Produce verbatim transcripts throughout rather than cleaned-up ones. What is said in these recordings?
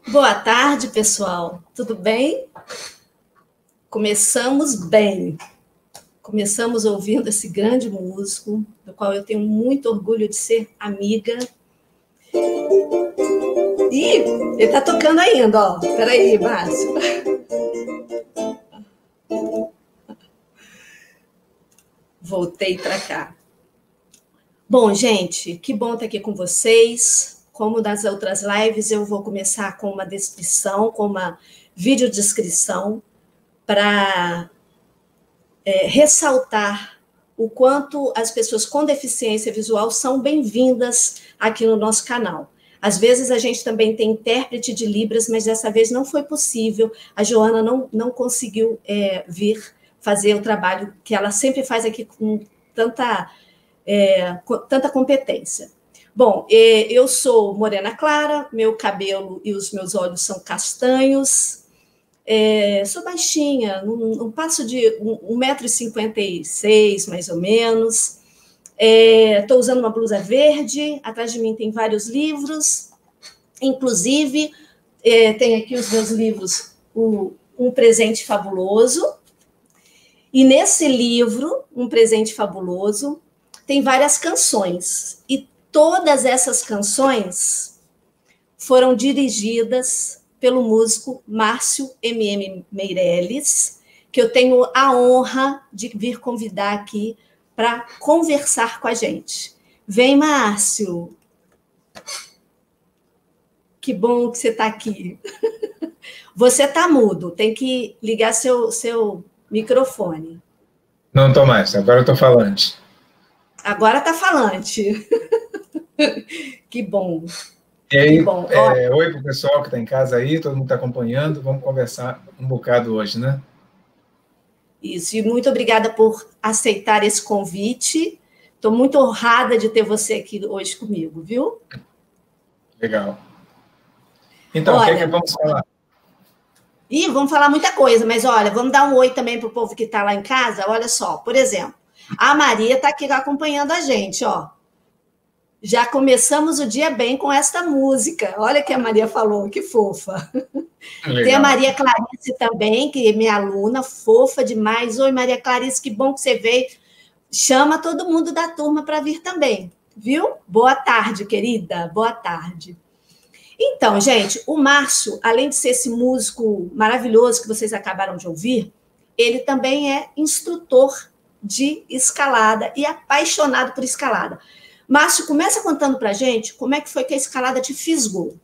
Boa tarde, pessoal. Tudo bem? Começamos bem. Começamos ouvindo esse grande músico, do qual eu tenho muito orgulho de ser amiga. Ih, ele está tocando ainda, ó. Peraí, Márcio. Voltei para cá. Bom, gente, que bom estar aqui com vocês. Como nas outras lives, eu vou começar com uma descrição, com uma videodescrição, para é, ressaltar o quanto as pessoas com deficiência visual são bem-vindas aqui no nosso canal. Às vezes a gente também tem intérprete de Libras, mas dessa vez não foi possível. A Joana não, não conseguiu é, vir fazer o trabalho que ela sempre faz aqui com tanta, é, com tanta competência. Bom, eu sou morena clara, meu cabelo e os meus olhos são castanhos, é, sou baixinha, não, não passo de um metro e cinquenta e seis, mais ou menos. Estou é, usando uma blusa verde, atrás de mim tem vários livros, inclusive é, tem aqui os meus livros, o, Um Presente Fabuloso, e nesse livro, Um Presente Fabuloso, tem várias canções, e todas essas canções foram dirigidas pelo músico Márcio M M Meirelles, que eu tenho a honra de vir convidar aqui para conversar com a gente. Vem, Márcio. Que bom que você está aqui. Você está mudo, tem que ligar seu, seu microfone. Não estou mais, agora eu estou falante. Agora está falante. Que bom. E aí, bom. É, oi para o pessoal que está em casa aí, todo mundo está acompanhando, vamos conversar um bocado hoje, né? Isso, e muito obrigada por aceitar esse convite. Estou muito honrada de ter você aqui hoje comigo, viu? Legal. Então, olha, o que é que vamos falar? Ih, vamos falar muita coisa, mas olha, vamos dar um oi também para o povo que está lá em casa. Olha só, por exemplo, a Maria está aqui acompanhando a gente, ó. Já começamos o dia bem com esta música. Olha o que a Maria falou, que fofa. Legal. Tem a Maria Clarice também, que é minha aluna, fofa demais. Oi, Maria Clarice, que bom que você veio. Chama todo mundo da turma para vir também, viu? Boa tarde, querida, boa tarde. Então, gente, o Márcio, além de ser esse músico maravilhoso que vocês acabaram de ouvir, ele também é instrutor de escalada e apaixonado por escalada. Márcio, começa contando para a gente como é que foi que a escalada te fisgou.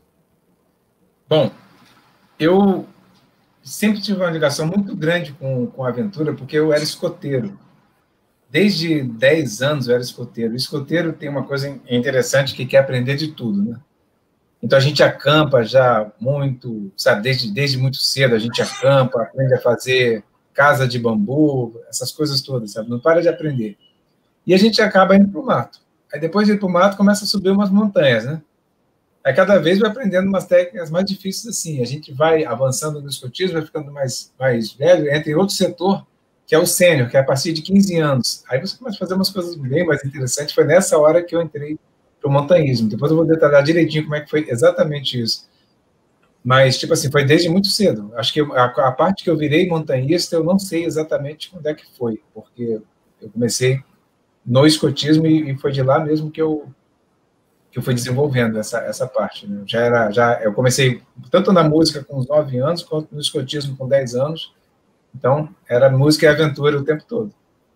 Bom, eu sempre tive uma ligação muito grande com, com a aventura, porque eu era escoteiro. Desde dez anos eu era escoteiro. O escoteiro tem uma coisa interessante que quer aprender de tudo, né? Então, a gente acampa já muito, sabe, desde, desde muito cedo a gente acampa, aprende a fazer casa de bambu, essas coisas todas, sabe? Não para de aprender. E a gente acaba indo para o mato. Aí, depois de ir para o mato, começa a subir umas montanhas, né? Aí, cada vez vai aprendendo umas técnicas mais difíceis assim. A gente vai avançando no escotismo, vai ficando mais, mais velho, entra em outro setor, que é o sênior, que é a partir de quinze anos. Aí você começa a fazer umas coisas bem mais interessantes. Foi nessa hora que eu entrei para o montanhismo. Depois eu vou detalhar direitinho como é que foi exatamente isso. Mas, tipo assim, foi desde muito cedo. Acho que a, a parte que eu virei montanhista, eu não sei exatamente quando é que foi, porque eu comecei no escotismo e, e foi de lá mesmo que eu que eu fui desenvolvendo essa, essa parte. Né? Já era, já, eu comecei tanto na música com uns nove anos, quanto no escotismo com dez anos. Então, era música e aventura o tempo todo.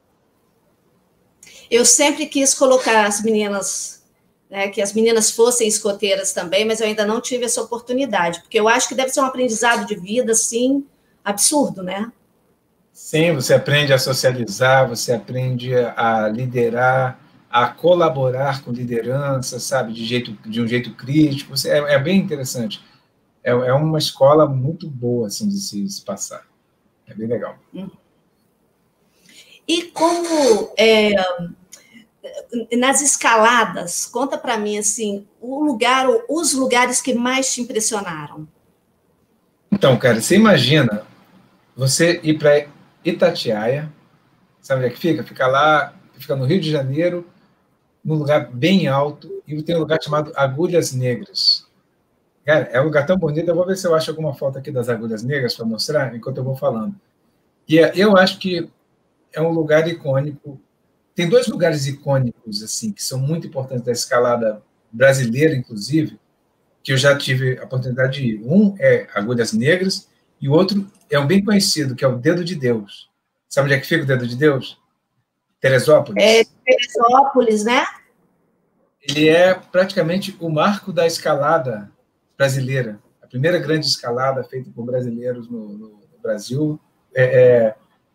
Eu sempre quis colocar as meninas, né, que as meninas fossem escoteiras também, mas eu ainda não tive essa oportunidade, porque eu acho que deve ser um aprendizado de vida, assim, absurdo, né? Sim, você aprende a socializar, você aprende a liderar, a colaborar com liderança, sabe, de, jeito, de um jeito crítico. Você, é, é bem interessante. É, é uma escola muito boa, assim, de se, se passar. É bem legal. E como é, nas escaladas, conta para mim assim, o lugar, os lugares que mais te impressionaram. Então, cara, você imagina você ir para Itatiaia, sabe onde é que fica? Fica lá, fica no Rio de Janeiro, num lugar bem alto, e tem um lugar chamado Agulhas Negras. Cara, é um lugar tão bonito. Eu vou ver se eu acho alguma foto aqui das Agulhas Negras para mostrar, enquanto eu vou falando. E é, eu acho que é um lugar icônico. Tem dois lugares icônicos, assim, que são muito importantes da escalada brasileira, inclusive, que eu já tive a oportunidade de ir. Um é Agulhas Negras e o outro é um bem conhecido, que é o Dedo de Deus. Sabe onde é que fica o Dedo de Deus? Teresópolis. É Teresópolis, né? Ele é praticamente o marco da escalada brasileira. A primeira grande escalada feita por brasileiros no, no, no Brasil é, é,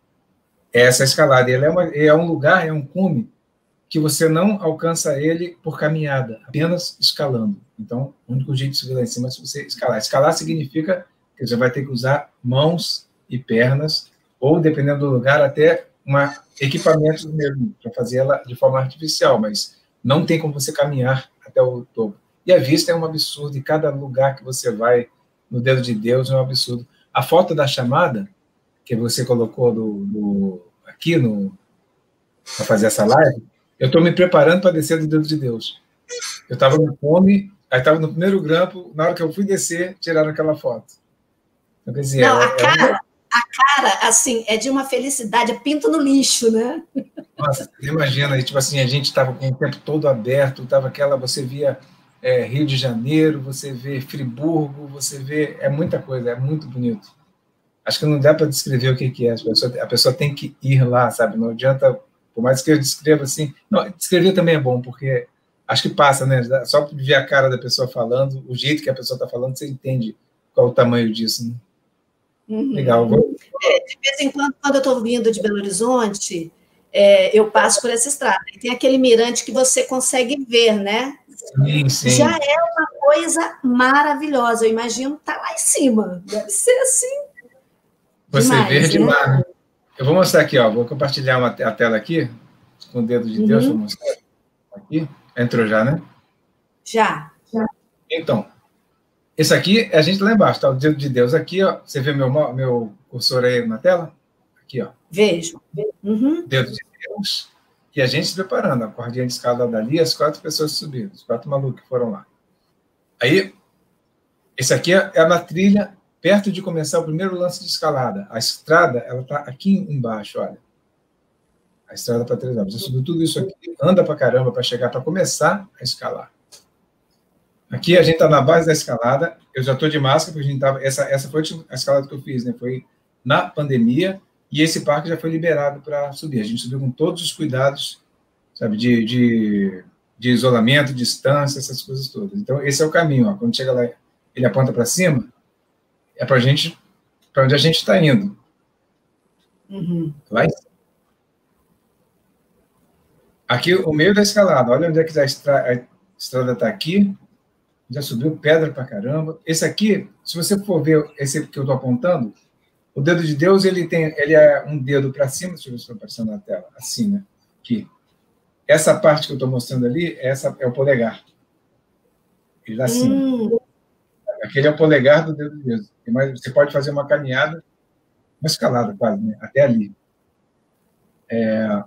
é essa escalada. Ele é, uma, é um lugar, é um cume que você não alcança ele por caminhada, apenas escalando. Então, o único jeito de subir lá em cima é se você escalar. Escalar significa que você vai ter que usar mãos e pernas, ou, dependendo do lugar, até uma equipamento mesmo, para fazer ela de forma artificial, mas não tem como você caminhar até o topo. E a vista é um absurdo, e cada lugar que você vai no Dedo de Deus é um absurdo. A foto da chamada, que você colocou do, do, aqui para fazer essa live, eu estou me preparando para descer do Dedo de Deus. Eu estava no come, aí estava no primeiro grampo, na hora que eu fui descer, tiraram aquela foto. Então, quer dizer, não, é, a, cara, é um... a cara, assim, é de uma felicidade, é pinto no lixo, né? Nossa, imagina, tipo assim, a gente estava com o tempo todo aberto, estava aquela, você via é, Rio de Janeiro, você vê Friburgo, você vê, é muita coisa, é muito bonito. Acho que não dá para descrever o que, que é, a pessoa, a pessoa tem que ir lá, sabe? Não adianta, por mais que eu descreva assim, não, descrever também é bom, porque acho que passa, né? Só de ver a cara da pessoa falando, o jeito que a pessoa está falando, você entende qual o tamanho disso, né? Uhum. Legal. É, de vez em quando, quando eu estou vindo de Belo Horizonte, é, eu passo por essa estrada. E tem aquele mirante que você consegue ver, né? Sim, sim. Já é uma coisa maravilhosa. Eu imagino estar tá lá em cima. Deve ser assim. Você demais, vê de lá, né? Eu vou mostrar aqui, ó. Vou compartilhar uma, a tela aqui, com o Dedo de uhum. Deus, vou mostrar aqui. Entrou já, né? Já. já. Então, esse aqui é a gente lá embaixo, tá? O Dedo de Deus aqui, ó. Você vê meu, meu cursor aí na tela? Aqui, ó. Vejo. Uhum. Dedo de Deus. E a gente se preparando, a cordinha de escada dali, as quatro pessoas subiram, os quatro malucos que foram lá. Aí, esse aqui é a trilha, perto de começar o primeiro lance de escalada. A estrada, ela está aqui embaixo, olha. A estrada para três anos. Você subiu tudo isso aqui, anda para caramba para chegar, para começar a escalar. Aqui a gente está na base da escalada, eu já estou de máscara, porque a gente tava, essa, essa foi a escalada que eu fiz, né? Foi na pandemia, e esse parque já foi liberado para subir. A gente subiu com todos os cuidados, sabe, de, de, de isolamento, distância, essas coisas todas. Então, esse é o caminho, ó. Quando chega lá, ele aponta para cima, é para gente, para onde a gente está indo. Uhum. Lá em cima. Aqui, o meio da escalada, olha onde é que a estrada está aqui, já subiu pedra para caramba. Esse aqui, se você for ver esse que eu estou apontando, o Dedo de Deus, ele, tem, ele é um dedo para cima, deixa eu ver se está aparecendo na tela, assim, né? Aqui. Essa parte que eu estou mostrando ali, essa é o polegar. Ele dá assim. Hum. Aquele é o polegar do Dedo de Deus. Mas você pode fazer uma caminhada, uma escalada quase, né? Até ali. É...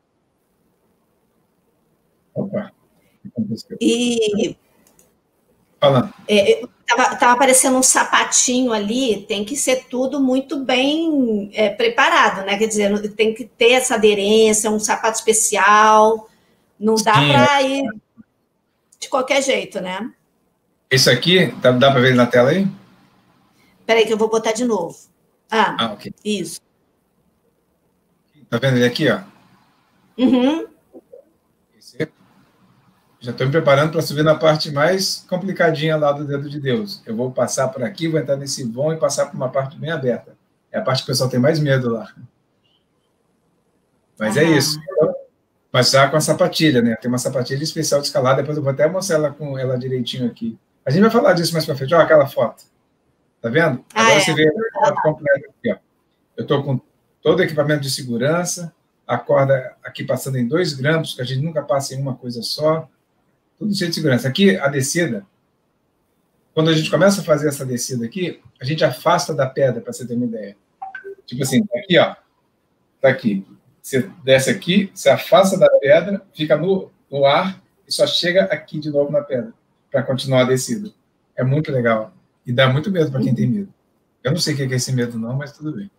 Opa. E... Falando. É, tava, tava aparecendo um sapatinho ali, tem que ser tudo muito bem é, preparado, né? Quer dizer, tem que ter essa aderência, um sapato especial, não dá para ir de qualquer jeito, né? Esse aqui, dá, dá para ver na tela aí? Peraí que eu vou botar de novo. Ah, ah ok. Isso. Tá vendo ele aqui, ó? Uhum. Esse aqui. Já estou me preparando para subir na parte mais complicadinha lá do Dedo de Deus. Eu vou passar por aqui, vou entrar nesse vão e passar por uma parte bem aberta. É a parte que o pessoal tem mais medo lá. Mas ah. é isso. Mas já com a sapatilha, né? Tem uma sapatilha especial de escalada, depois eu vou até mostrar ela com ela direitinho aqui. A gente vai falar disso mais para frente. Olha aquela foto. Tá vendo? Ah, Agora é. você vê a foto completa aqui, ó. Eu estou com todo o equipamento de segurança, a corda aqui passando em dois grampos, que a gente nunca passa em uma coisa só. Tudo cheio de segurança. Aqui, a descida, quando a gente começa a fazer essa descida aqui, a gente afasta da pedra, para você ter uma ideia. Tipo assim, tá aqui, ó. Tá aqui. Você desce aqui, você afasta da pedra, fica no, no ar e só chega aqui de novo na pedra, para continuar a descida. É muito legal. E dá muito medo para quem tem medo. Eu não sei o que é esse medo, não, mas tudo bem.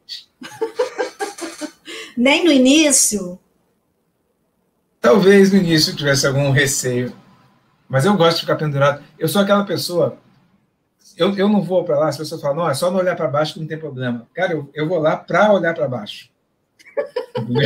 Nem no início? Talvez no início tivesse algum receio. Mas eu gosto de ficar pendurado. Eu sou aquela pessoa... Eu, eu não vou para lá, as pessoas falam, não, é só não olhar para baixo que não tem problema. Cara, eu, eu vou lá para olhar para baixo. Entendeu?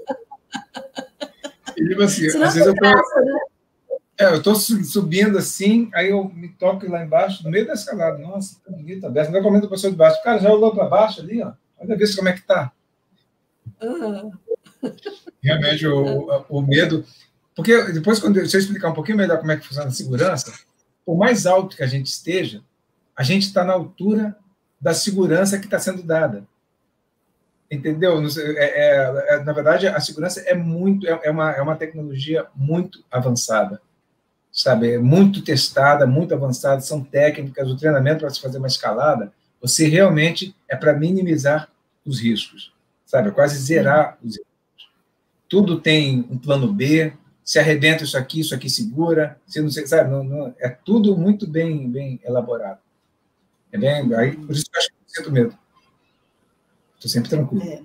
E, tipo assim, às vezes eu tô, né? é, eu tô subindo assim, aí eu me toco lá embaixo, no meio da escalada. Nossa, tá bonita, dessa. Não comendo a pessoa de baixo. Cara, já olhou para baixo ali, ó. Olha ver como é que tá. Uhum. Realmente, o, o medo... Porque depois, quando eu, se eu explicar um pouquinho melhor como é que funciona a segurança, por mais alto que a gente esteja, a gente está na altura da segurança que está sendo dada. Entendeu? É, é, é, na verdade, a segurança é muito é, é, uma, é uma tecnologia muito avançada, sabe? É muito testada, muito avançada, são técnicas, o treinamento para se fazer uma escalada, você realmente é para minimizar os riscos, sabe? É quase zerar os riscos. Tudo tem um plano B, se arrebenta isso aqui, isso aqui segura, se não sei, sabe? Não, não, é tudo muito bem, bem elaborado. É bem, aí, por isso que eu acho que eu sinto medo. Estou sempre tranquilo. É.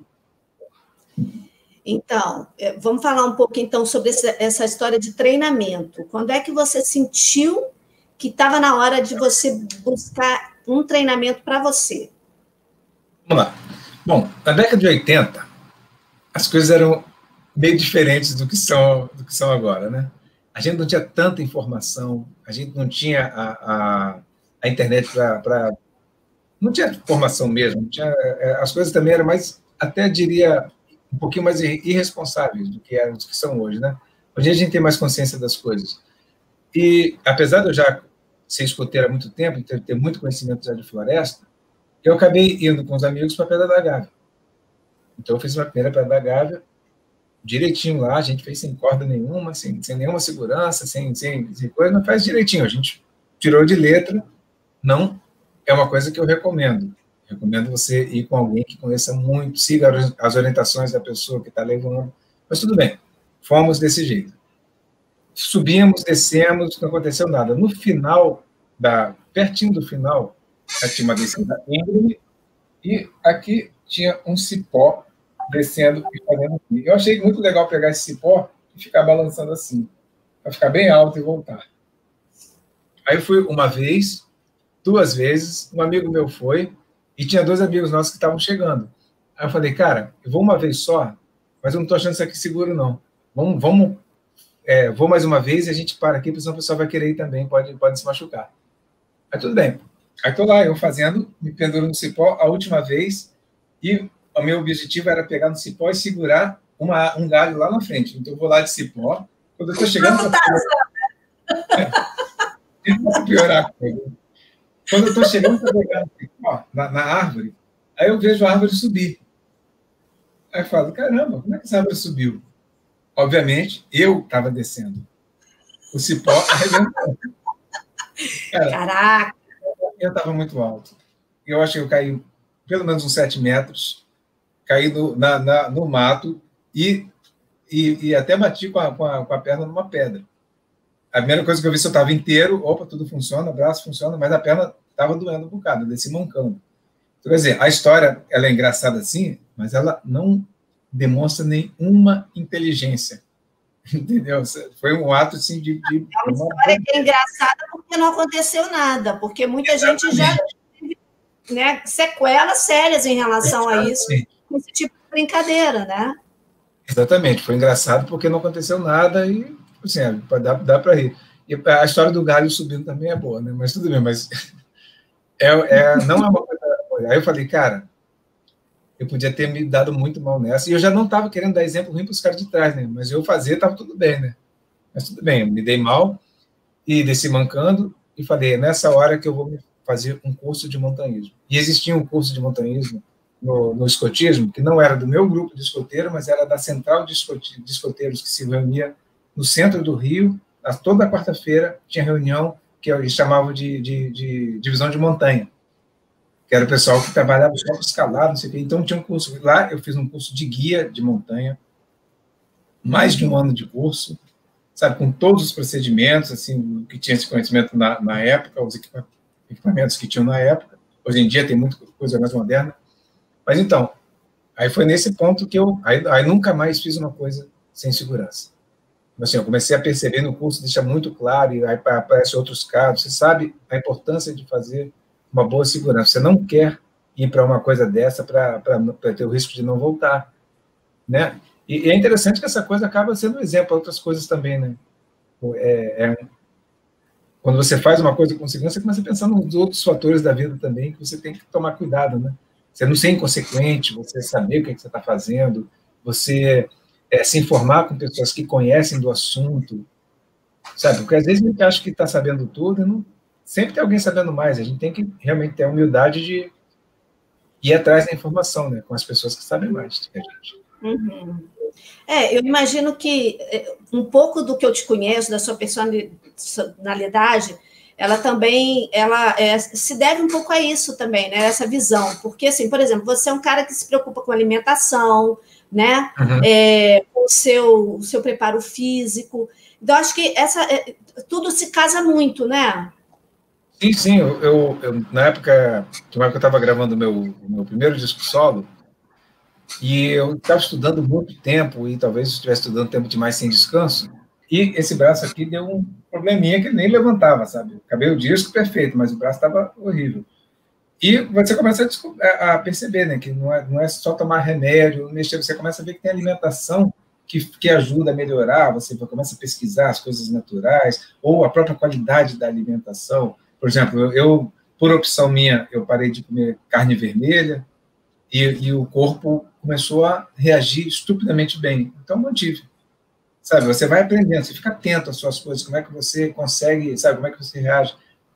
Então, vamos falar um pouco, então, sobre essa história de treinamento. Quando é que você sentiu que estava na hora de você buscar um treinamento para você? Vamos lá. Bom, na década de oitenta, as coisas eram meio diferentes do que são, do que são agora, né? A gente não tinha tanta informação, a gente não tinha a, a, a internet para... Não tinha formação mesmo, não tinha, as coisas também eram mais, até diria, um pouquinho mais irresponsáveis do que, eram, do que são hoje, né? Hoje a gente tem mais consciência das coisas. E, apesar de eu já ser escoteiro há muito tempo, ter, ter muito conhecimento já de floresta, eu acabei indo com os amigos para a Pedra da Gávea. Então, eu fiz uma primeira Pedra da Gávea, direitinho lá, a gente fez sem corda nenhuma, sem, sem nenhuma segurança, sem, sem, sem coisa, mas faz direitinho. A gente tirou de letra, não é uma coisa que eu recomendo. Recomendo você ir com alguém que conheça muito, siga as orientações da pessoa que está levando. Mas tudo bem, fomos desse jeito. Subimos, descemos, não aconteceu nada. No final, da, pertinho do final, tinha uma descida íngreme e aqui tinha um cipó descendo e fazendo aqui. Eu achei muito legal pegar esse cipó e ficar balançando assim, para ficar bem alto e voltar. Aí eu fui uma vez, duas vezes, um amigo meu foi, e tinha dois amigos nossos que estavam chegando. Aí eu falei, cara, eu vou uma vez só, mas eu não estou achando isso aqui seguro, não. Vamos, vamos é, vou mais uma vez e a gente para aqui, porque senão o pessoal vai querer ir também, pode, pode se machucar. Aí tudo bem. Aí estou lá, eu fazendo, me penduro no cipó a última vez, e o meu objetivo era pegar no cipó e segurar uma, um galho lá na frente. Então eu vou lá de cipó, quando eu estou chegando... Para piorar a coisa. Quando eu estou chegando para pegar ó, na, na árvore, aí eu vejo a árvore subir. Aí eu falo, caramba, como é que essa árvore subiu? Obviamente, eu estava descendo. O cipó arrebentou. Cara, Caraca! Eu estava muito alto. Eu acho que eu caí pelo menos uns sete metros, caí no, na, na, no mato e, e, e até bati com a, com, a, com a perna numa pedra. A primeira coisa que eu vi se eu estava inteiro, opa, tudo funciona, o braço funciona, mas a perna estava doendo um bocado, eu desci mancando. Então, quer dizer, a história ela é engraçada assim, mas ela não demonstra nenhuma inteligência. Entendeu? Foi um ato assim de... de é uma história que é engraçada porque não aconteceu nada, porque muita Exatamente. gente já teve, né, sequelas sérias em relação Exatamente. a isso, com esse tipo de brincadeira, né? Exatamente, foi engraçado porque não aconteceu nada e assim, dá, dá para rir. E a história do galho subindo também é boa, né? Mas tudo bem, mas é, é, não é uma coisa... Aí eu falei, cara, eu podia ter me dado muito mal nessa, e eu já não estava querendo dar exemplo ruim para os caras de trás, né? Mas eu fazer, estava tudo bem, né? Mas tudo bem, eu me dei mal, e desci mancando, e falei, é nessa hora que eu vou fazer um curso de montanhismo. E existia um curso de montanhismo no, no escotismo, que não era do meu grupo de escoteiro, mas era da central de, escote, de escoteiros, que se reunia no centro do Rio, toda quarta-feira tinha reunião que eles chamavam de, de, de divisão de montanha, que era o pessoal que trabalhava só com escalada, não sei o quê. Então, tinha um curso lá, eu fiz um curso de guia de montanha, mais de um ano de curso, sabe, com todos os procedimentos, assim, que tinha esse conhecimento na, na época, os equipamentos que tinham na época. Hoje em dia tem muita coisa mais moderna. Mas, então, aí foi nesse ponto que eu... Aí, aí nunca mais fiz uma coisa sem segurança. Assim, eu comecei a perceber no curso, deixa muito claro, e aí aparecem outros casos. Você sabe a importância de fazer uma boa segurança. Você não quer ir para uma coisa dessa para ter o risco de não voltar, né? E, e é interessante que essa coisa acaba sendo um exemplo para outras coisas também, né? É, é, quando você faz uma coisa com segurança, você começa a pensar nos outros fatores da vida também, que você tem que tomar cuidado, né? Você não ser inconsequente, você saber o que, é que você está fazendo, você é, se informar com pessoas que conhecem do assunto, sabe? Porque às vezes a gente acha que está sabendo tudo, e não, sempre tem alguém sabendo mais. A gente tem que realmente ter a humildade de ir atrás da informação, né? Com as pessoas que sabem mais que a gente. Uhum. É, eu imagino que um pouco do que eu te conheço, da sua personalidade, ela também ela é, se deve um pouco a isso também, né? Essa visão. Porque, assim, por exemplo, você é um cara que se preocupa com alimentação, né? Uhum. É, com o seu, o seu preparo físico. Então, acho que essa, tudo se casa muito, né? Sim, sim. Eu, eu, eu na época, que eu estava gravando o meu, meu primeiro disco solo, e eu estava estudando muito tempo, e talvez estivesse estudando tempo demais sem descanso, e esse braço aqui deu um probleminha que nem levantava, sabe? Acabei o disco perfeito, mas o braço estava horrível. E você começa a, a perceber, né, que não é, não é só tomar remédio, mexer, você começa a ver que tem alimentação que, que ajuda a melhorar, você começa a pesquisar as coisas naturais, ou a própria qualidade da alimentação. Por exemplo, eu, por opção minha, eu parei de comer carne vermelha, e, e o corpo começou a reagir estupidamente bem. Então, mantive. Sabe, você vai aprendendo, você fica atento às suas coisas, como é que você consegue, sabe, como é que você reage.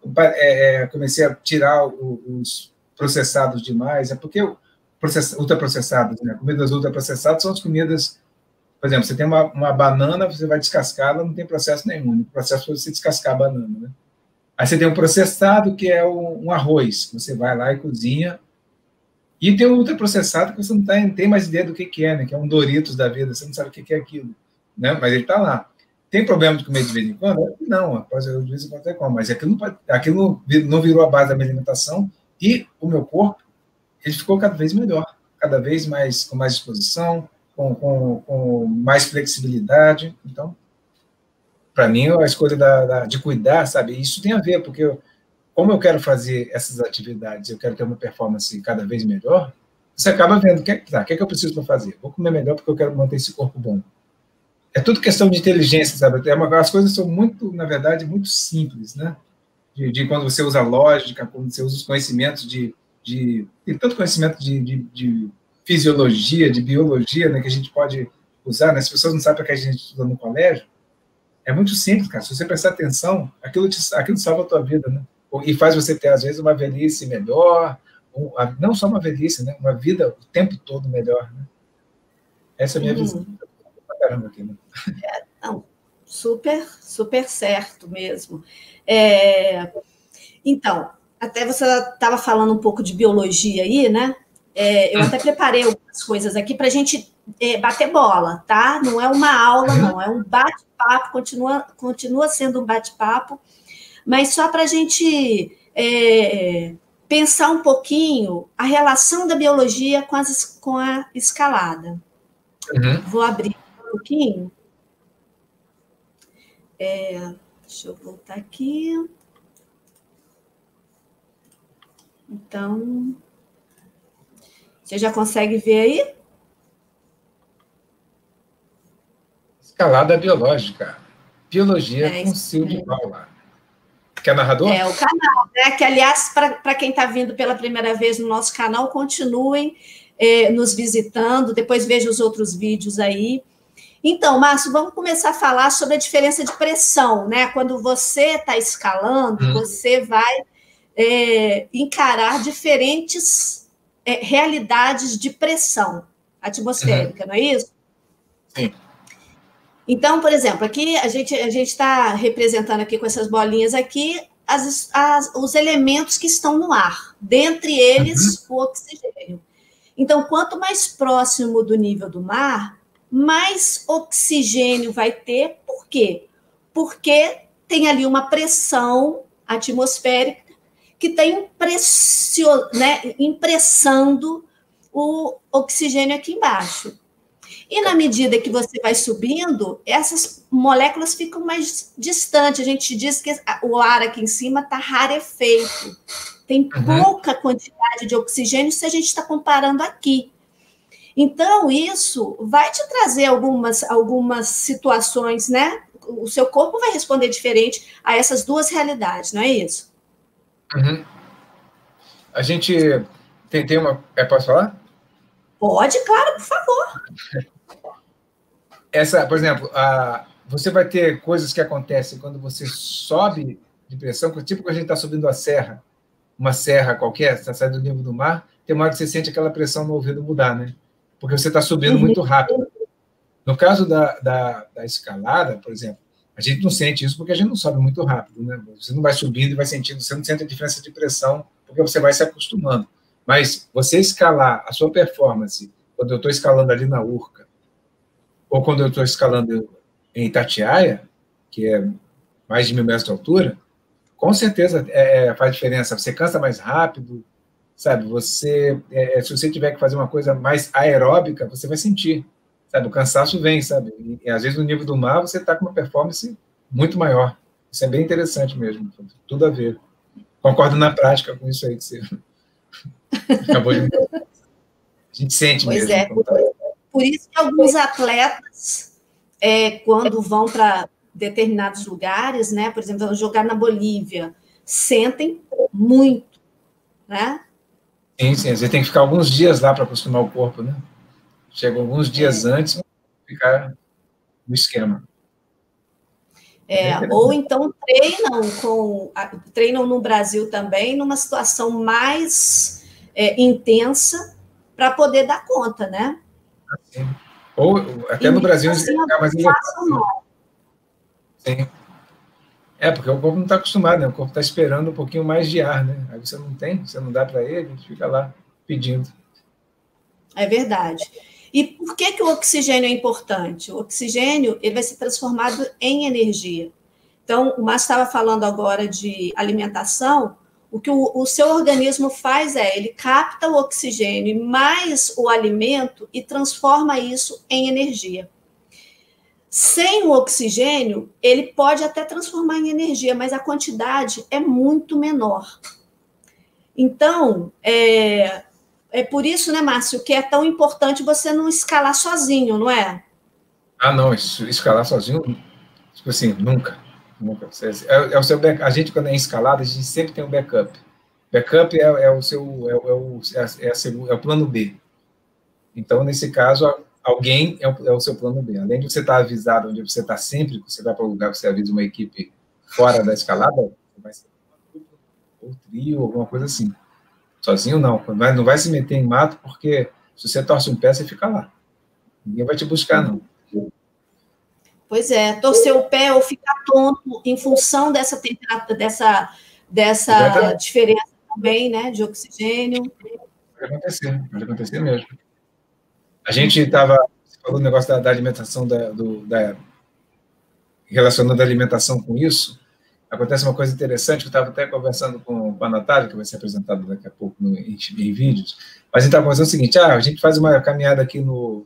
É, é, comecei a tirar o, os processados demais, é porque process, ultraprocessados, né? Comidas ultraprocessadas são as comidas, por exemplo, você tem uma, uma banana, você vai descascar, ela não tem processo nenhum, o processo é você descascar a banana, né? Aí você tem um processado, que é um, um arroz, você vai lá e cozinha, e tem um ultraprocessado que você não tá, tem mais ideia do que, que é, né? Que é um Doritos da vida, você não sabe o que, que é aquilo, né? Mas ele está lá. Tem problema de comer de vez em quando? Não, após de vez em quando é como, mas aquilo, aquilo não virou a base da minha alimentação, e o meu corpo, ele ficou cada vez melhor, cada vez mais com mais disposição, com, com, com mais flexibilidade. Então, para mim, a escolha da, da, de cuidar, sabe, isso tem a ver, porque eu, como eu quero fazer essas atividades, eu quero ter uma performance cada vez melhor, você acaba vendo, o que, tá, que, é que eu preciso para fazer? Vou comer melhor porque eu quero manter esse corpo bom. É tudo questão de inteligência, sabe? É uma, as coisas são muito, na verdade, muito simples, né? De, de quando você usa lógica, quando você usa os conhecimentos de... de tem tanto conhecimento de, de, de fisiologia, de biologia, né, que a gente pode usar, né? As pessoas não sabem para que a gente estuda no colégio. É muito simples, cara. Se você prestar atenção, aquilo, te, aquilo salva a tua vida, né? E faz você ter, às vezes, uma velhice melhor, ou, não só uma velhice, né? Uma vida o tempo todo melhor, né? Essa é a minha uhum. visão. Caramba, aqui, né? É, não, super, super certo mesmo. É, então, até você estava falando um pouco de biologia aí, né? É, eu até preparei algumas coisas aqui para a gente é, bater bola, tá? Não é uma aula, não, é um bate-papo, continua, continua sendo um bate-papo, mas só para a gente é, pensar um pouquinho a relação da biologia com, as, com a escalada. Uhum. Vou abrir um pouquinho. É, deixa eu voltar aqui. Então, você já consegue ver aí? Escalada biológica. Biologia é, com Silvio de Paula. Que é narrador? É, o canal, né? Que, aliás, para quem está vindo pela primeira vez no nosso canal, continuem é, nos visitando, depois veja os outros vídeos aí. Então, Márcio, vamos começar a falar sobre a diferença de pressão, né? Quando você está escalando, hum. você vai é, encarar diferentes é, realidades de pressão atmosférica, uhum. não é isso? Sim. Então, por exemplo, aqui a gente a gente está representando aqui com essas bolinhas aqui as, as, os elementos que estão no ar, dentre eles uhum. o oxigênio. Então, quanto mais próximo do nível do mar, mais oxigênio vai ter. Por quê? porque tem ali uma pressão atmosférica que está impressio, né, impressando o oxigênio aqui embaixo. E na medida que você vai subindo, essas moléculas ficam mais distantes. A gente diz que o ar aqui em cima está rarefeito. Tem pouca quantidade de oxigênio se a gente está comparando aqui. Então, isso vai te trazer algumas, algumas situações, né? O seu corpo vai responder diferente a essas duas realidades, não é isso? Uhum. A gente tem, tem uma... É, posso falar? Pode, claro, por favor. Essa, por exemplo, a, você vai ter coisas que acontecem quando você sobe de pressão, tipo quando a gente está subindo a serra, uma serra qualquer, está saindo do nível do mar, tem uma hora que você sente aquela pressão no ouvido mudar, né? Porque você está subindo muito rápido. No caso da, da, da escalada, por exemplo, a gente não sente isso porque a gente não sobe muito rápido, né? Você não vai subindo e vai sentindo, você não sente a diferença de pressão, porque você vai se acostumando. Mas você escalar a sua performance, quando eu estou escalando ali na Urca, ou quando eu estou escalando em Itatiaia, que é mais de mil metros de altura, com certeza é, faz diferença. Você cansa mais rápido, sabe? Você, é, se você tiver que fazer uma coisa mais aeróbica, você vai sentir, sabe? O cansaço vem, sabe? E, e às vezes no nível do mar você está com uma performance muito maior. Isso é bem interessante mesmo, tudo a ver. Concordo na prática com isso aí que você acabou de... A gente sente pois mesmo. Pois é. Por isso que alguns atletas, é, quando vão para determinados lugares, né, por exemplo, vão jogar na Bolívia, sentem muito, né? Sim, sim. Você tem que ficar alguns dias lá para acostumar o corpo, né? Chega alguns dias é. antes para ficar no esquema. É, ou então treinam, com, treinam no Brasil também, numa situação mais é, intensa para poder dar conta, né? Sim. Ou até e no Brasil assim, ficar mais Sim. É, porque o corpo não está acostumado, né? O corpo está esperando um pouquinho mais de ar, né? Aí você não tem, você não dá para ele, ele fica lá pedindo. É verdade. E por que, que o oxigênio é importante? O oxigênio ele vai ser transformado em energia. Então, o Márcio estava falando agora de alimentação. O que o, o seu organismo faz é, ele capta o oxigênio mais o alimento e transforma isso em energia. Sem o oxigênio, ele pode até transformar em energia, mas a quantidade é muito menor. Então, é, é por isso, né, Márcio, que é tão importante você não escalar sozinho, não é? Ah, não, escalar sozinho, tipo assim, nunca. nunca. É, é o seu back, a gente, quando é escalada, a gente sempre tem um backup. Backup é, é, o, seu, é, é, o, é, a, é o plano B. Então, nesse caso, alguém é o, é o seu plano B. Além de você estar avisado onde você está sempre, você vai para um lugar, você avisa uma equipe fora da escalada, você vai ser ou trio, alguma coisa assim. Sozinho, não. Não vai se meter em mato, porque se você torce um pé, você fica lá. Ninguém vai te buscar, não. Pois é, torcer o pé ou ficar tonto em função dessa temperatura, dessa, dessa diferença também, né, de oxigênio. Pode acontecer, pode acontecer mesmo. A gente estava, você falou do negócio da, da alimentação, da, do, da, relacionando a alimentação com isso, acontece uma coisa interessante, que eu estava até conversando com, com a Natália, que vai ser apresentada daqui a pouco no, em, em vídeos, mas a gente estava conversando o seguinte, ah, a gente faz uma caminhada aqui no,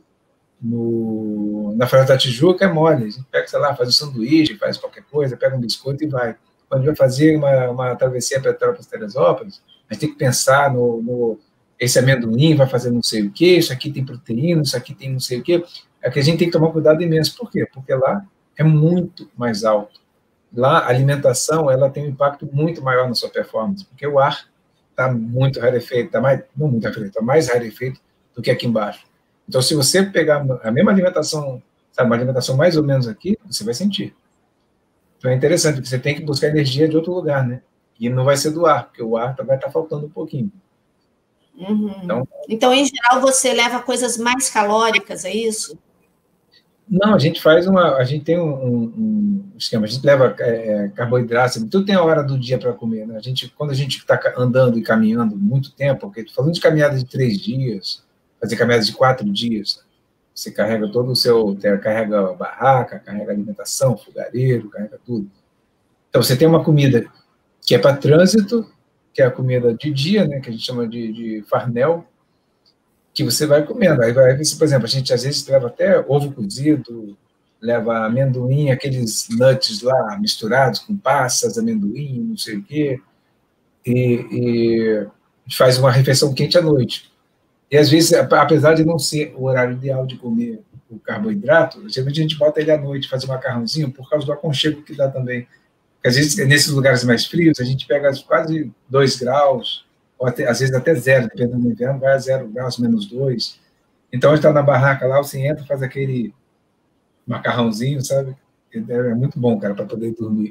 no, na Floresta da Tijuca, é mole, a gente pega, sei lá, faz um sanduíche, faz qualquer coisa, pega um biscoito e vai. Quando a gente vai fazer uma, uma travessia para Petrópolis, a gente tem que pensar no... no esse amendoim vai fazer não sei o quê, isso aqui tem proteína, isso aqui tem não sei o quê. É que a gente tem que tomar cuidado imenso. Por quê? Porque lá é muito mais alto. Lá, a alimentação ela tem um impacto muito maior na sua performance, porque o ar está muito rarefeito, está mais, não muito rarefeito, está mais rarefeito do que aqui embaixo. Então, se você pegar a mesma alimentação, sabe, uma alimentação mais ou menos aqui, você vai sentir. Então, é interessante, porque você tem que buscar energia de outro lugar, né? E não vai ser do ar, porque o ar vai estar faltando um pouquinho. Uhum. Então, então, em geral, você leva coisas mais calóricas, é isso? Não, a gente faz uma... A gente tem um, um, um esquema, a gente leva é, carboidrato, tudo tem a hora do dia para comer, né? A gente, quando a gente está andando e caminhando muito tempo, porque estou falando de caminhada de três dias, fazer caminhada de quatro dias, Você carrega todo o seu... Carrega barraca, carrega alimentação, fogareiro, carrega tudo. Então, você tem uma comida que é para trânsito, que é a comida de dia, né, que a gente chama de, de farnel, que você vai comendo. Aí, vai, por exemplo, a gente às vezes leva até ovo cozido, leva amendoim, aqueles nuts lá misturados com passas, amendoim, não sei o quê, e, e a gente faz uma refeição quente à noite. E às vezes, apesar de não ser o horário ideal de comer o carboidrato, geralmente a gente bota ele à noite, faz um macarrãozinho, por causa do aconchego que dá também. Porque às vezes, nesses lugares mais frios, a gente pega quase dois graus, ou até, às vezes até zero, dependendo do inverno, vai a zero graus, menos dois. Então, a gente está na barraca lá, você entra, faz aquele macarrãozinho, sabe? É muito bom, cara, para poder dormir.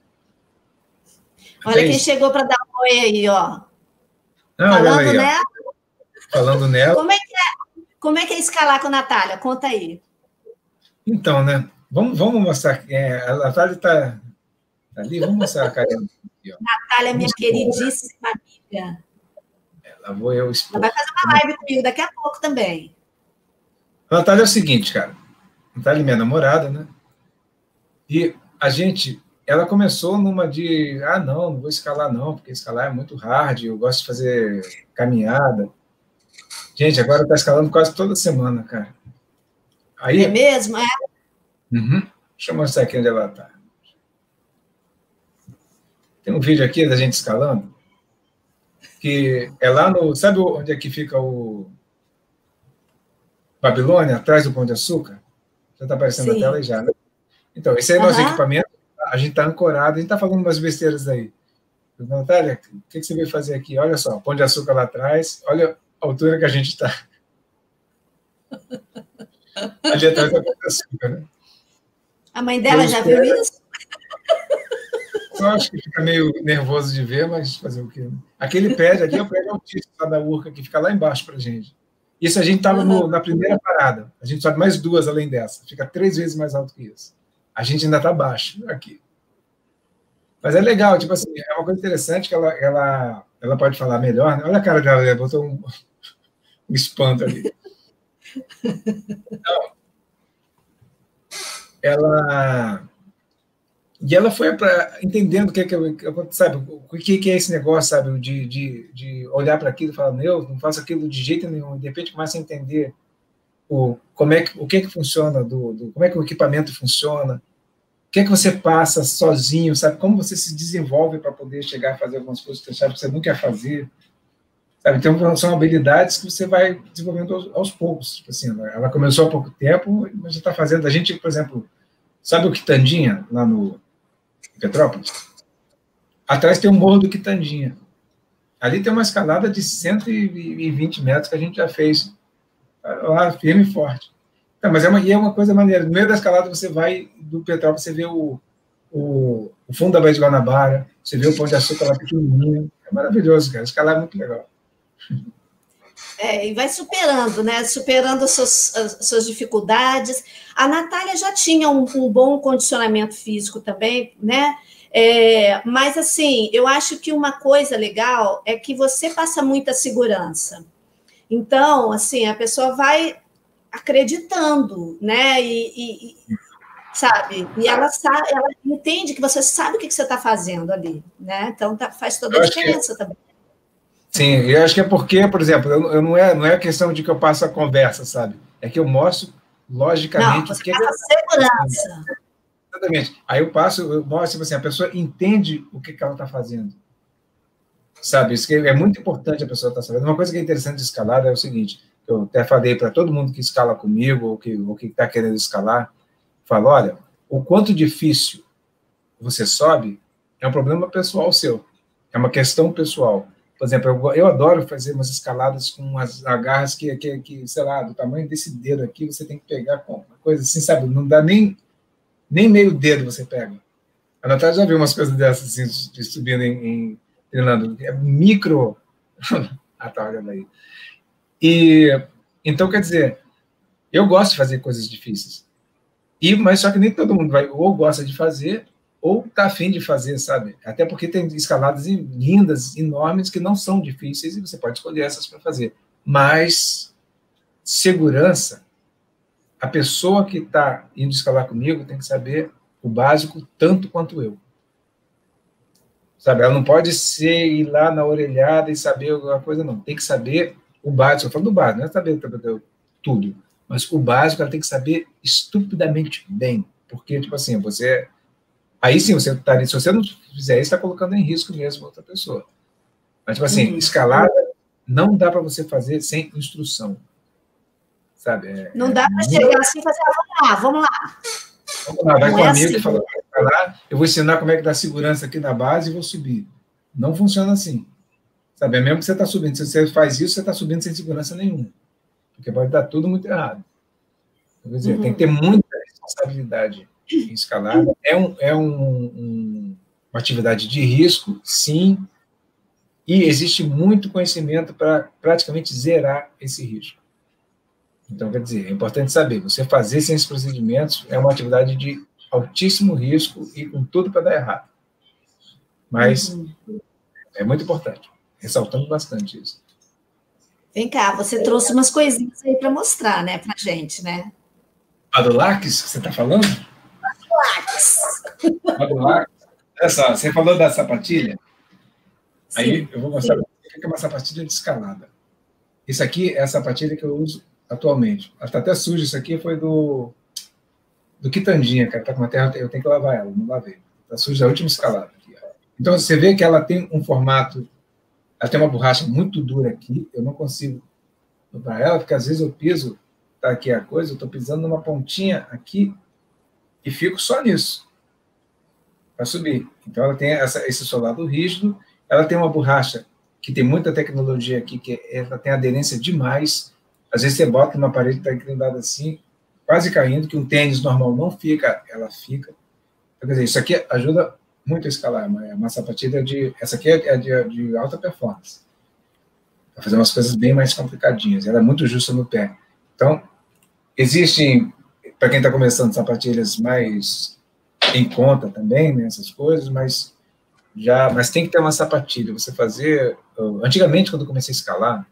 Olha quem chegou para dar um oi aí, ó. Não, Falando aí, nela. Falando nela. Como é, que é, como é que é escalar com a Natália? Conta aí. Então, né? Vamos, vamos mostrar. É, a Natália está ali, vamos mostrar a carinha. Natália, minha queridíssima amiga. Ela vou eu expor. Ela vai fazer uma live comigo daqui a pouco também. A Natália é o seguinte, cara. A Natália é minha namorada, né? E a gente, ela começou numa de, ah, não, não vou escalar não, porque escalar é muito hard, eu gosto de fazer caminhada. Gente, agora está escalando quase toda semana, cara. Aí, é mesmo? É? Uhum. Deixa eu mostrar aqui onde ela está. Tem um vídeo aqui da gente escalando, que é lá no... Sabe onde é que fica o Babilônia, atrás do Pão de Açúcar? Já está aparecendo Sim. na tela aí já, né? Então, esse aí é nosso uhum. equipamento, a gente está ancorado, a gente está falando umas besteiras aí. Natália, o que você veio fazer aqui? Olha só, Pão de Açúcar lá atrás, olha a altura que a gente está. Ali atrás do Pão de Açúcar, né? A mãe dela eu já viu isso? Eu acho que fica meio nervoso de ver, mas fazer o quê? Né? Aquele prédio ali é o prédio altíssimo da Urca, que fica lá embaixo para a gente. Isso a gente estava uhum. na primeira parada. A gente sobe mais duas além dessa. Fica três vezes mais alto que isso. A gente ainda está baixo aqui. Mas é legal, tipo assim, é uma coisa interessante que ela, ela, ela pode falar melhor, né? Olha a cara dela, ela botou um, um espanto ali. Então, ela... E ela foi para entendendo o que, que sabe, o que, que é esse negócio, sabe, de, de, de olhar para aquilo e falar, não, não faço aquilo de jeito nenhum, e de repente começa a entender o, como é que, o que, que funciona, do, do, como é que o equipamento funciona, o que é que você passa sozinho, sabe, como você se desenvolve para poder chegar a fazer algumas coisas que você sabe que você não quer fazer, sabe, então são habilidades que você vai desenvolvendo aos, aos poucos, tipo assim, ela começou há pouco tempo, mas já está fazendo, a gente, por exemplo, sabe o Quitandinha, lá no Petrópolis? Atrás tem o Morro do Quitandinha. Ali tem uma escalada de cento e vinte metros que a gente já fez lá, firme e forte. Então, mas é uma, e é uma coisa maneira. No meio da escalada você vai do Petrópolis, você vê o, o, o fundo da Baía de Guanabara, você vê o Pão de Açúcar lá pequenininho. É maravilhoso, cara. Escalar é muito legal. É, e vai superando, né? Superando as suas, as suas dificuldades. A Natália já tinha um, um bom condicionamento físico também, né? É, mas, assim, eu acho que uma coisa legal é que você passa muita segurança. Então, assim, a pessoa vai acreditando, né? E, e, e sabe? E ela, sabe, ela entende que você sabe o que você está fazendo ali, né? Então, tá, faz toda a diferença que... também. Sim, eu acho que é porque, por exemplo, eu, eu não, é, não é questão de que eu passo a conversa, sabe? É que eu mostro, logicamente... Não, você passa que... segurança. Exatamente. Aí eu passo, eu mostro, tipo assim, a pessoa entende o que, que ela está fazendo. Sabe? Isso que é muito importante a pessoa estar tá sabendo. Uma coisa que é interessante de escalar é o seguinte, eu até falei para todo mundo que escala comigo, ou que ou que está querendo escalar, falo, olha, o quanto difícil você sobe é um problema pessoal seu. É uma questão pessoal. Por exemplo, eu, eu adoro fazer umas escaladas com umas agarras que, que, que, sei lá, do tamanho desse dedo aqui, você tem que pegar com uma coisa assim, sabe? Não dá nem, nem meio dedo você pega. A Natália já viu umas coisas dessas, assim, de subindo em, em treinando. É micro... ah, tá, olha aí. E, então, quer dizer, eu gosto de fazer coisas difíceis. E, mas só que nem todo mundo vai, ou gosta de fazer, ou está afim de fazer, sabe? Até porque tem escaladas lindas, enormes, que não são difíceis, e você pode escolher essas para fazer. Mas segurança a pessoa que está indo escalar comigo tem que saber o básico tanto quanto eu. Sabe? Ela não pode ser ir lá na orelhada e saber alguma coisa, não. Tem que saber o básico. Eu falo do básico, não é saber tudo. Mas o básico ela tem que saber estupidamente bem. Porque, tipo assim, você... Aí sim, você tá, se você não fizer isso, está colocando em risco mesmo a outra pessoa. Mas, tipo assim, uhum. escalada não dá para você fazer sem instrução. Sabe? É, não dá para chegar assim e fazer, ah, vamos lá, vamos lá. Vamos lá, vai não com um é amigo assim. Que fala, vai lá, eu vou ensinar como é que dá segurança aqui na base e vou subir. Não funciona assim. Sabe? É mesmo que você está subindo. Se você faz isso, você está subindo sem segurança nenhuma. Porque pode dar tudo muito errado. Quer dizer, uhum. tem que ter muita responsabilidade em escalada. É, um, é um, um, uma atividade de risco, sim, e existe muito conhecimento para praticamente zerar esse risco. Então, quer dizer, é importante saber, você fazer sem esses procedimentos é uma atividade de altíssimo risco e com tudo para dar errado. Mas uhum. é muito importante, ressaltando bastante isso. Vem cá, você trouxe umas coisinhas aí para mostrar, né, para a gente, né? A do lápis que você está falando? A do lápis. A do lápis. Olha só, você falou da sapatilha? Sim, aí eu vou mostrar o que é uma sapatilha de escalada. Isso aqui é a sapatilha que eu uso atualmente. Ela está até suja, isso aqui foi do, do Quitandinha, cara. Está com uma terra, eu tenho que lavar ela, não lavei. Está suja da última escalada. Aqui, então, você vê que ela tem um formato, ela tem uma borracha muito dura aqui, eu não consigo dobrar ela, porque às vezes eu piso, tá aqui a coisa, eu estou pisando numa pontinha aqui e fico só nisso, para subir. Então, ela tem essa, esse solado rígido, ela tem uma borracha que tem muita tecnologia aqui, que ela tem aderência demais. Às vezes você bota numa parede que está inclinada assim, quase caindo, que um tênis normal não fica, ela fica. Então, quer dizer, isso aqui ajuda muito a escalar, é uma, uma sapatilha de... Essa aqui é de, de alta performance. Vai fazer umas coisas bem mais complicadinhas. Ela é muito justa no pé. Então, existem, para quem está começando, sapatilhas mais em conta também, né, essas coisas, mas, já, mas tem que ter uma sapatilha. Você fazer... Antigamente, quando eu comecei a escalar,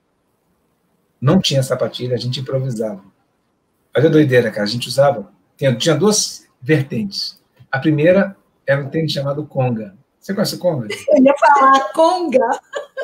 não tinha sapatilha, a gente improvisava. Olha a doideira, cara. A gente usava... Tinha, tinha duas vertentes. A primeira era um tênis chamado Conga. Você conhece o Conga? Eu ia falar Conga.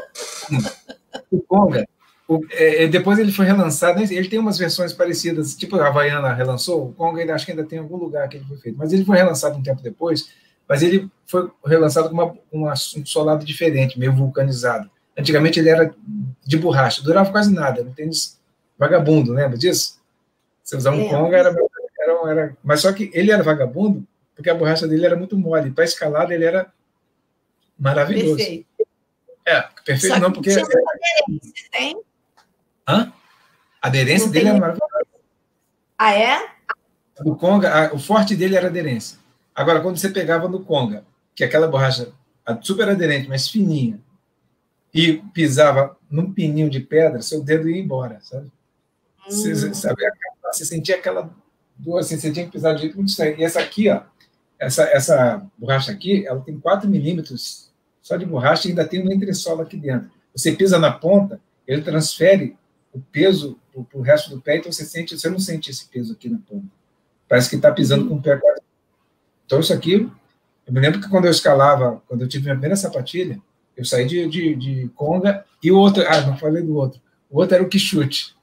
O Conga, o, é, depois ele foi relançado, ele tem umas versões parecidas, tipo a Havaiana relançou, o Conga ainda, acho que ainda tem algum lugar que ele foi feito, mas ele foi relançado um tempo depois, mas ele foi relançado com uma, uma, um solado diferente, meio vulcanizado. Antigamente ele era de borracha, durava quase nada, era um tênis vagabundo, lembra disso? Você usar um é. Conga, era, era, era... Mas só que ele era vagabundo, porque a borracha dele era muito mole, para escalada ele era maravilhoso. Perfeito. É, perfeito não, porque... Aderência, tem? Hã? A aderência não dele tem... é maravilhosa. Ah, é? O Conga, a, o forte dele era a aderência. Agora, quando você pegava no Conga, que é aquela borracha super aderente, mas fininha, e pisava num pininho de pedra, seu dedo ia embora, sabe? Hum. Você, sabe, você sentia aquela dor, assim, você tinha que pisar de jeito muito estranho. E essa aqui, ó, essa, essa borracha aqui, ela tem quatro milímetros só de borracha e ainda tem um entressola aqui dentro. Você pisa na ponta, ele transfere o peso para o resto do pé, então você, sente, você não sente esse peso aqui na ponta. Parece que está pisando com o pé quase. Então, isso aqui, eu me lembro que quando eu escalava, quando eu tive minha primeira sapatilha, eu saí de, de, de Conga, e o outro, ah, não falei do outro, o outro era o Quichute.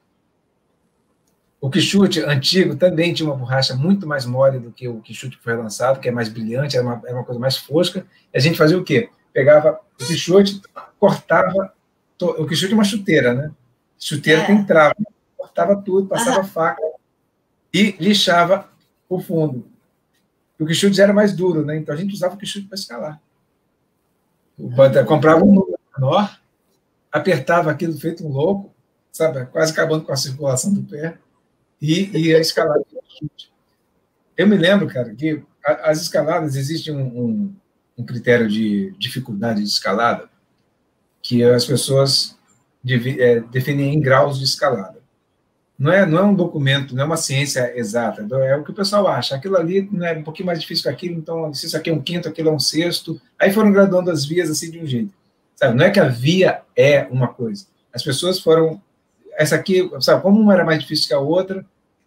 O Quichute antigo também tinha uma borracha muito mais mole do que o Quichute que foi lançado, que é mais brilhante, era uma, era uma coisa mais fosca, e a gente fazia o quê? Pegava o Quichute, cortava, o Quichute é uma chuteira, né? Chuteira é. Tem trava, cortava tudo, passava Aham. faca e lixava o fundo. O Quichute já era mais duro, né? Então a gente usava o Quichute para escalar. Eu comprava um número menor, apertava aquilo feito um louco, sabe? Quase acabando com a circulação do pé, e ia escalar. Eu me lembro, cara, que as escaladas, existe um, um, um critério de dificuldade de escalada que as pessoas de, é, definem em graus de escalada. Não é, não é um documento, não é uma ciência exata, é o que o pessoal acha. Aquilo ali não é um pouquinho mais difícil que aquilo, então se isso aqui é um quinto, aquilo é um sexto. Aí foram graduando as vias assim de um jeito. Sabe? Não é que a via é uma coisa. As pessoas foram... Essa aqui, sabe, como uma era mais difícil que a outra,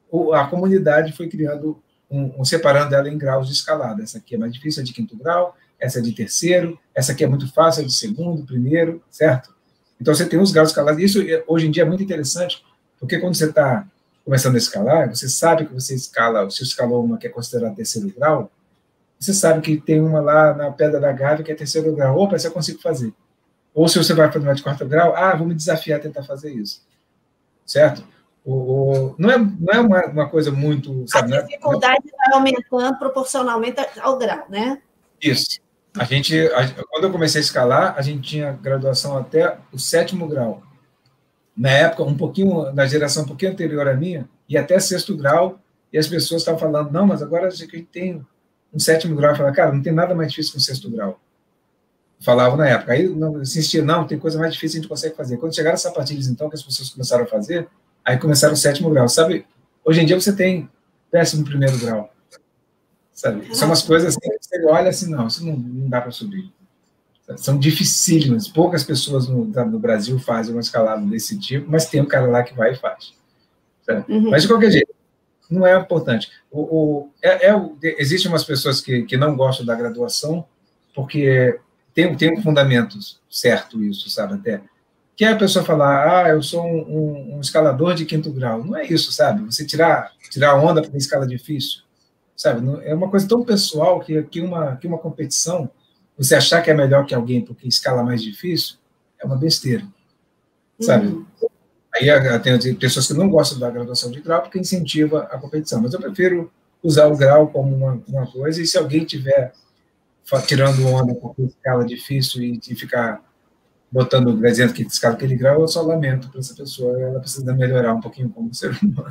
a comunidade foi criando, um, um, separando ela em graus de escalada. Essa aqui é mais difícil, é de quinto grau, essa é de terceiro, essa aqui é muito fácil, é de segundo, primeiro, certo? Então, você tem os graus de escalada. Isso, hoje em dia, é muito interessante, porque quando você está começando a escalar, você sabe que você escala, se escalou uma que é considerada terceiro grau, você sabe que tem uma lá na Pedra da Gávea que é terceiro grau. Opa, essa eu consigo fazer. Ou se você vai fazer uma de quarto grau, ah, vou me desafiar a tentar fazer isso. Certo? O, o, não é, não é uma, uma coisa muito... Sabe, a dificuldade é, vai aumentando proporcionalmente ao grau, né? Isso. A gente, a, quando eu comecei a escalar, a gente tinha graduação até o sétimo grau. Na época, um pouquinho, na geração um pouquinho anterior à minha, e até sexto grau, e as pessoas estavam falando, não, mas agora a gente tem um sétimo grau. Eu falava, cara, não tem nada mais difícil que um sexto grau. Falavam na época. Aí não insistia, não, tem coisa mais difícil que a gente consegue fazer. Quando chegaram as sapatilhas, então, que as pessoas começaram a fazer, aí começaram o sétimo grau. Sabe, hoje em dia você tem décimo primeiro grau. Sabe? São umas coisas assim, que você olha assim, não, isso não, não dá para subir. São dificílimas. Poucas pessoas no, no Brasil fazem uma escalada desse tipo, mas tem um cara lá que vai e faz. Uhum. Mas, de qualquer jeito, não é importante. O, o, é, é, existem umas pessoas que, que não gostam da graduação, porque tem, tem um fundamento certo isso, sabe, até. Que é a pessoa falar, ah, eu sou um, um, um escalador de quinto grau. Não é isso, sabe? Você tirar, tirar onda para uma escala difícil, sabe? Não, é uma coisa tão pessoal que, que, uma, que uma competição, você achar que é melhor que alguém porque escala mais difícil, é uma besteira, sabe? Uhum. Aí tem pessoas que não gostam da graduação de grau porque incentiva a competição, mas eu prefiro usar o grau como uma, uma coisa, e se alguém tiver tirando onda porque escala difícil e, e ficar botando, dizendo que escala aquele grau, eu só lamento para essa pessoa, ela precisa melhorar um pouquinho como ser humano.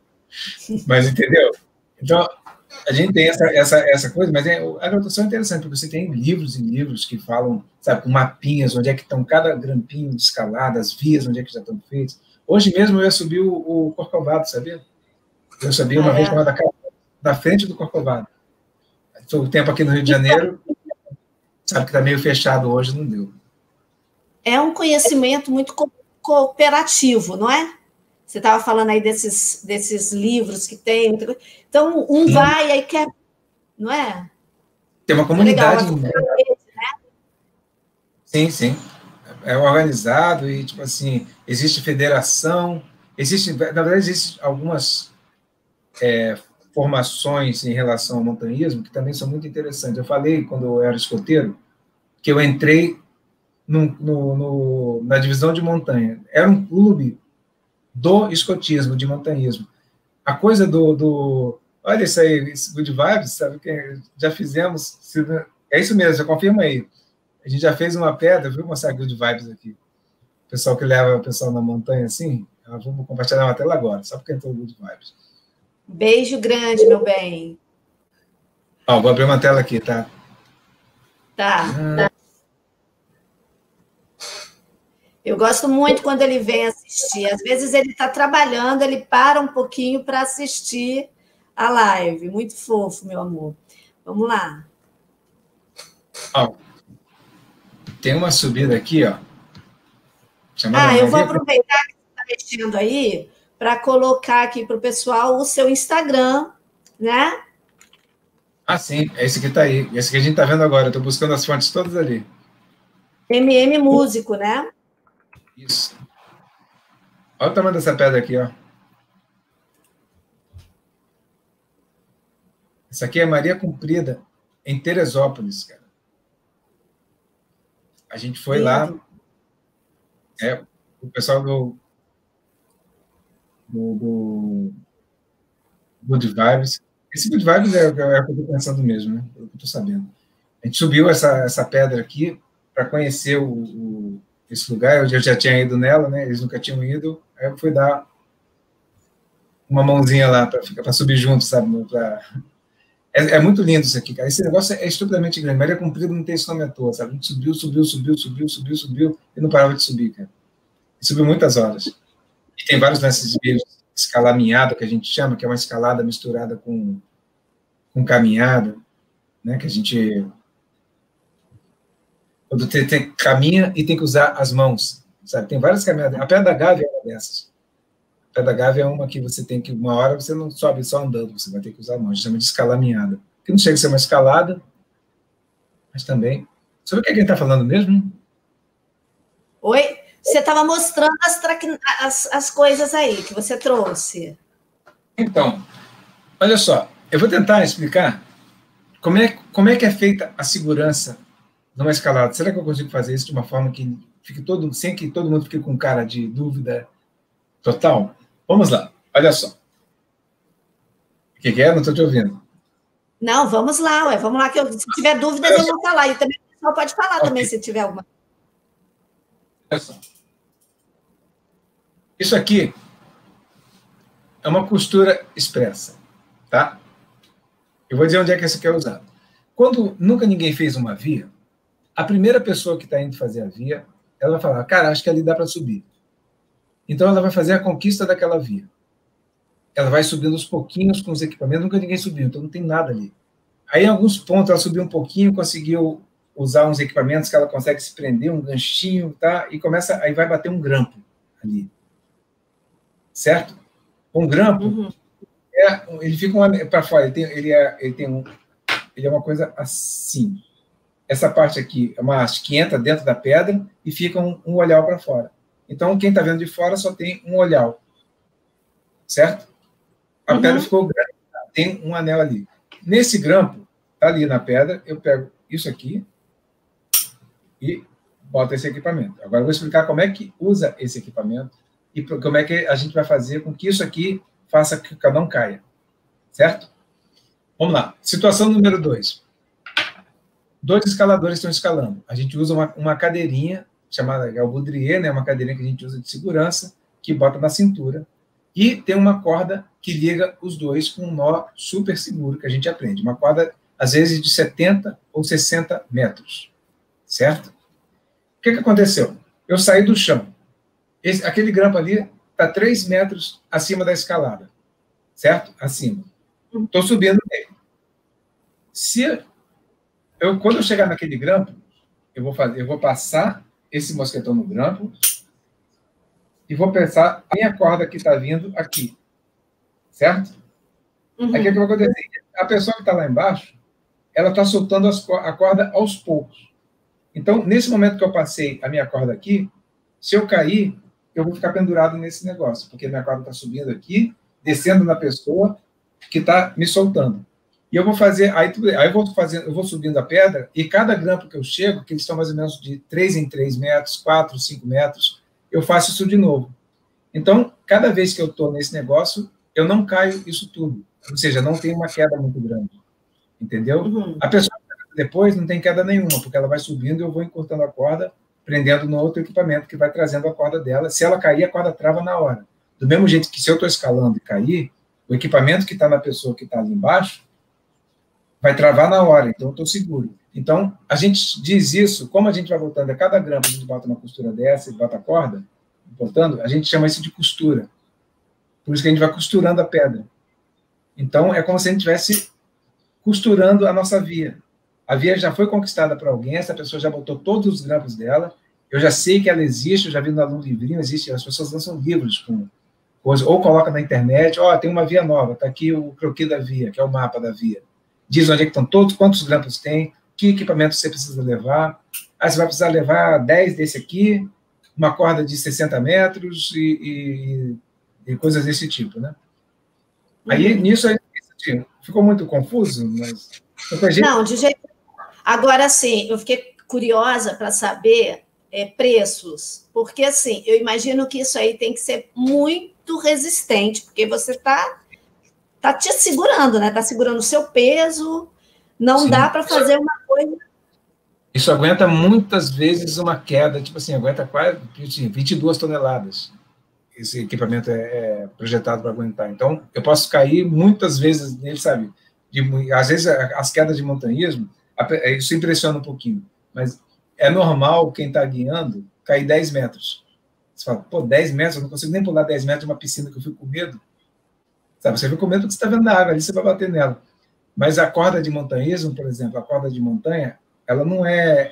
Mas, entendeu? Então, a gente tem essa, essa, essa coisa, mas é, a graduação é interessante, porque você tem livros e livros que falam, sabe, com mapinhas, onde é que estão cada grampinho de escalada, as vias, onde é que já estão feitas. Hoje mesmo eu ia subir o, o Corcovado, sabia? Eu sabia uma ah, vez é. chamada da frente do Corcovado. Foi o tempo aqui no Rio de Janeiro, sabe que está meio fechado hoje, não deu. É um conhecimento muito co cooperativo, não é? Você estava falando aí desses, desses livros que tem. Então, um hum. vai e aí quer... Não é? Tem uma comunidade. É legal, né? Sim, sim. É organizado e, tipo assim, existe federação, existe, na verdade, existem algumas é, formações em relação ao montanhismo que também são muito interessantes. Eu falei, quando eu era escoteiro, que eu entrei no, no, no, na divisão de montanha. Era um clube do escotismo, de montanhismo. A coisa do... do olha isso aí, esse good vibes, sabe? Que já fizemos... É isso mesmo, já confirma aí. A gente já fez uma pedra, viu mostrar good vibes aqui. O pessoal que leva o pessoal na montanha, assim, vamos compartilhar uma tela agora, só porque entrou good vibes. Beijo grande, meu bem. Ó, vou abrir uma tela aqui, tá? Tá. Ah. Eu gosto muito quando ele vem assistir. Às vezes ele está trabalhando, ele para um pouquinho para assistir a live. Muito fofo, meu amor. Vamos lá. Ó, tem uma subida aqui, ó. Ah, eu vou aproveitar que você está mexendo aí para colocar aqui para o pessoal o seu Instagram, né? Ah, sim. É esse que está aí. Esse que a gente está vendo agora. Eu estou buscando as fontes todas ali. M M Músico, né? Isso. Olha o tamanho dessa pedra aqui, ó. Essa aqui é Maria Comprida, em Teresópolis, cara. A gente foi Lindo. lá. É, o pessoal do do, do Good Vibes. Esse Good Vibes é, é o que eu estou pensando mesmo, né? É o que eu estou sabendo. A gente subiu essa, essa pedra aqui para conhecer o, o esse lugar, eu já tinha ido nela, né? Eles nunca tinham ido, aí eu fui dar uma mãozinha lá para subir junto, sabe? Pra... É, é muito lindo isso aqui, cara. Esse negócio é estupidamente grande. Maria Comprida não tem esse nome à toa, sabe? A gente subiu, subiu, subiu, subiu, subiu, subiu, e não parava de subir, cara. E subiu muitas horas. E tem vários nesses vídeos de escalaminhada, que a gente chama, que é uma escalada misturada com, com caminhada, né? Que a gente... Quando tem, tem, caminha e tem que usar as mãos, sabe? Tem várias caminhadas. A Pedra da Gávea é uma dessas. Pedra Gávea é uma que você tem que, uma hora você não sobe só andando, você vai ter que usar a mão, a gente chama de escalaminhada. Que não chega a ser uma escalada, mas também... Sobre o que a gente está falando mesmo? Oi? Você estava mostrando as, as, as coisas aí que você trouxe. Então, olha só, eu vou tentar explicar como é, como é que é feita a segurança numa escalada. Será que eu consigo fazer isso de uma forma que fique todo, sem que todo mundo fique com cara de dúvida total? Vamos lá, olha só. O que, que é? Não estou te ouvindo. Não, vamos lá, ué, vamos lá, que eu, se tiver dúvidas eu vou falar. E também o pessoal pode falar okay. também, se tiver alguma. Olha só. Isso aqui é uma costura expressa, tá? Eu vou dizer onde é que essa aqui é usada. Quando nunca ninguém fez uma via, a primeira pessoa que está indo fazer a via, ela vai falar, cara, acho que ali dá para subir. Então, ela vai fazer a conquista daquela via. Ela vai subindo aos pouquinhos com os equipamentos, nunca ninguém subiu, então não tem nada ali. Aí, em alguns pontos, ela subiu um pouquinho, conseguiu usar uns equipamentos que ela consegue se prender, um ganchinho, tá? E começa, aí vai bater um grampo ali. Certo? Um grampo, uhum. é, ele fica para fora, ele, tem, ele, é, ele, tem um, ele é uma coisa assim. Essa parte aqui é uma haste que entra dentro da pedra e fica um, um olhar para fora. Então, quem está vendo de fora só tem um olhar. Certo? A uhum. pedra ficou grande, tem um anel ali. Nesse grampo, tá ali na pedra, eu pego isso aqui e boto esse equipamento. Agora eu vou explicar como é que usa esse equipamento e como é que a gente vai fazer com que isso aqui faça que o canão caia. Certo? Vamos lá. Situação número dois. Dois escaladores estão escalando. A gente usa uma, uma cadeirinha, chamada é o baudrier, né? Uma cadeirinha que a gente usa de segurança, que bota na cintura. E tem uma corda que liga os dois com um nó super seguro, que a gente aprende. Uma corda, às vezes, de setenta ou sessenta metros. Certo? O que, que aconteceu? Eu saí do chão. Esse, aquele grampo ali está três metros acima da escalada. Certo? Acima. Estou subindo nele. Se eu, quando eu chegar naquele grampo, eu vou, fazer, eu vou passar esse mosquetão no grampo e vou pensar a minha corda que está vindo aqui. Certo? Uhum. Aí o que, que vai acontecer? A pessoa que está lá embaixo, ela está soltando as, a corda aos poucos. Então, nesse momento que eu passei a minha corda aqui, se eu cair, eu vou ficar pendurado nesse negócio, porque minha corda está subindo aqui, descendo na pessoa que está me soltando. E eu vou fazer, aí, aí eu, vou fazer, eu vou subindo a pedra, e cada grampo que eu chego, que eles estão mais ou menos de três em três metros, quatro, cinco metros, eu faço isso de novo. Então, cada vez que eu estou nesse negócio, eu não caio isso tudo. Ou seja, não tem uma queda muito grande. Entendeu? Uhum. A pessoa depois não tem queda nenhuma, porque ela vai subindo e eu vou encurtando a corda, prendendo no outro equipamento que vai trazendo a corda dela. Se ela cair, a corda trava na hora. Do mesmo jeito que se eu estou escalando e cair, o equipamento que está na pessoa que está ali embaixo vai travar na hora, então eu estou seguro. Então, a gente diz isso, como a gente vai voltando a cada grampo, a gente bota uma costura dessa e bota a corda, voltando, a gente chama isso de costura. Por isso que a gente vai costurando a pedra. Então, é como se a gente estivesse costurando a nossa via. A via já foi conquistada por alguém, essa pessoa já botou todos os grampos dela, eu já sei que ela existe, eu já vi no livrinho, existe, as pessoas lançam livros com coisa, ou coloca na internet, ó, oh, tem uma via nova, está aqui o croquis da via, que é o mapa da via. Diz onde é que estão todos, quantos grampos tem, que equipamento você precisa levar. Aí você vai precisar levar dez desse aqui, uma corda de sessenta metros e, e, e coisas desse tipo, né? Uhum. Aí, nisso, aí, ficou muito confuso, mas... Não, de jeito... Agora, sim, eu fiquei curiosa para saber é, preços, porque, assim, eu imagino que isso aí tem que ser muito resistente, porque você está tá te segurando, né? Está segurando o seu peso, não Sim. dá para fazer uma coisa... Isso aguenta muitas vezes uma queda, tipo assim, aguenta quase vinte e duas toneladas. Esse equipamento é, é projetado para aguentar. Então, eu posso cair muitas vezes nele, sabe? De, às vezes, as quedas de montanhismo, isso impressiona um pouquinho, mas é normal quem está guiando cair dez metros. Você fala, pô, dez metros, eu não consigo nem pular dez metros de uma piscina que eu fico com medo. Sabe, você fica com medo porque você está vendo a água, ali você vai bater nela. Mas a corda de montanhismo, por exemplo, a corda de montanha, ela não é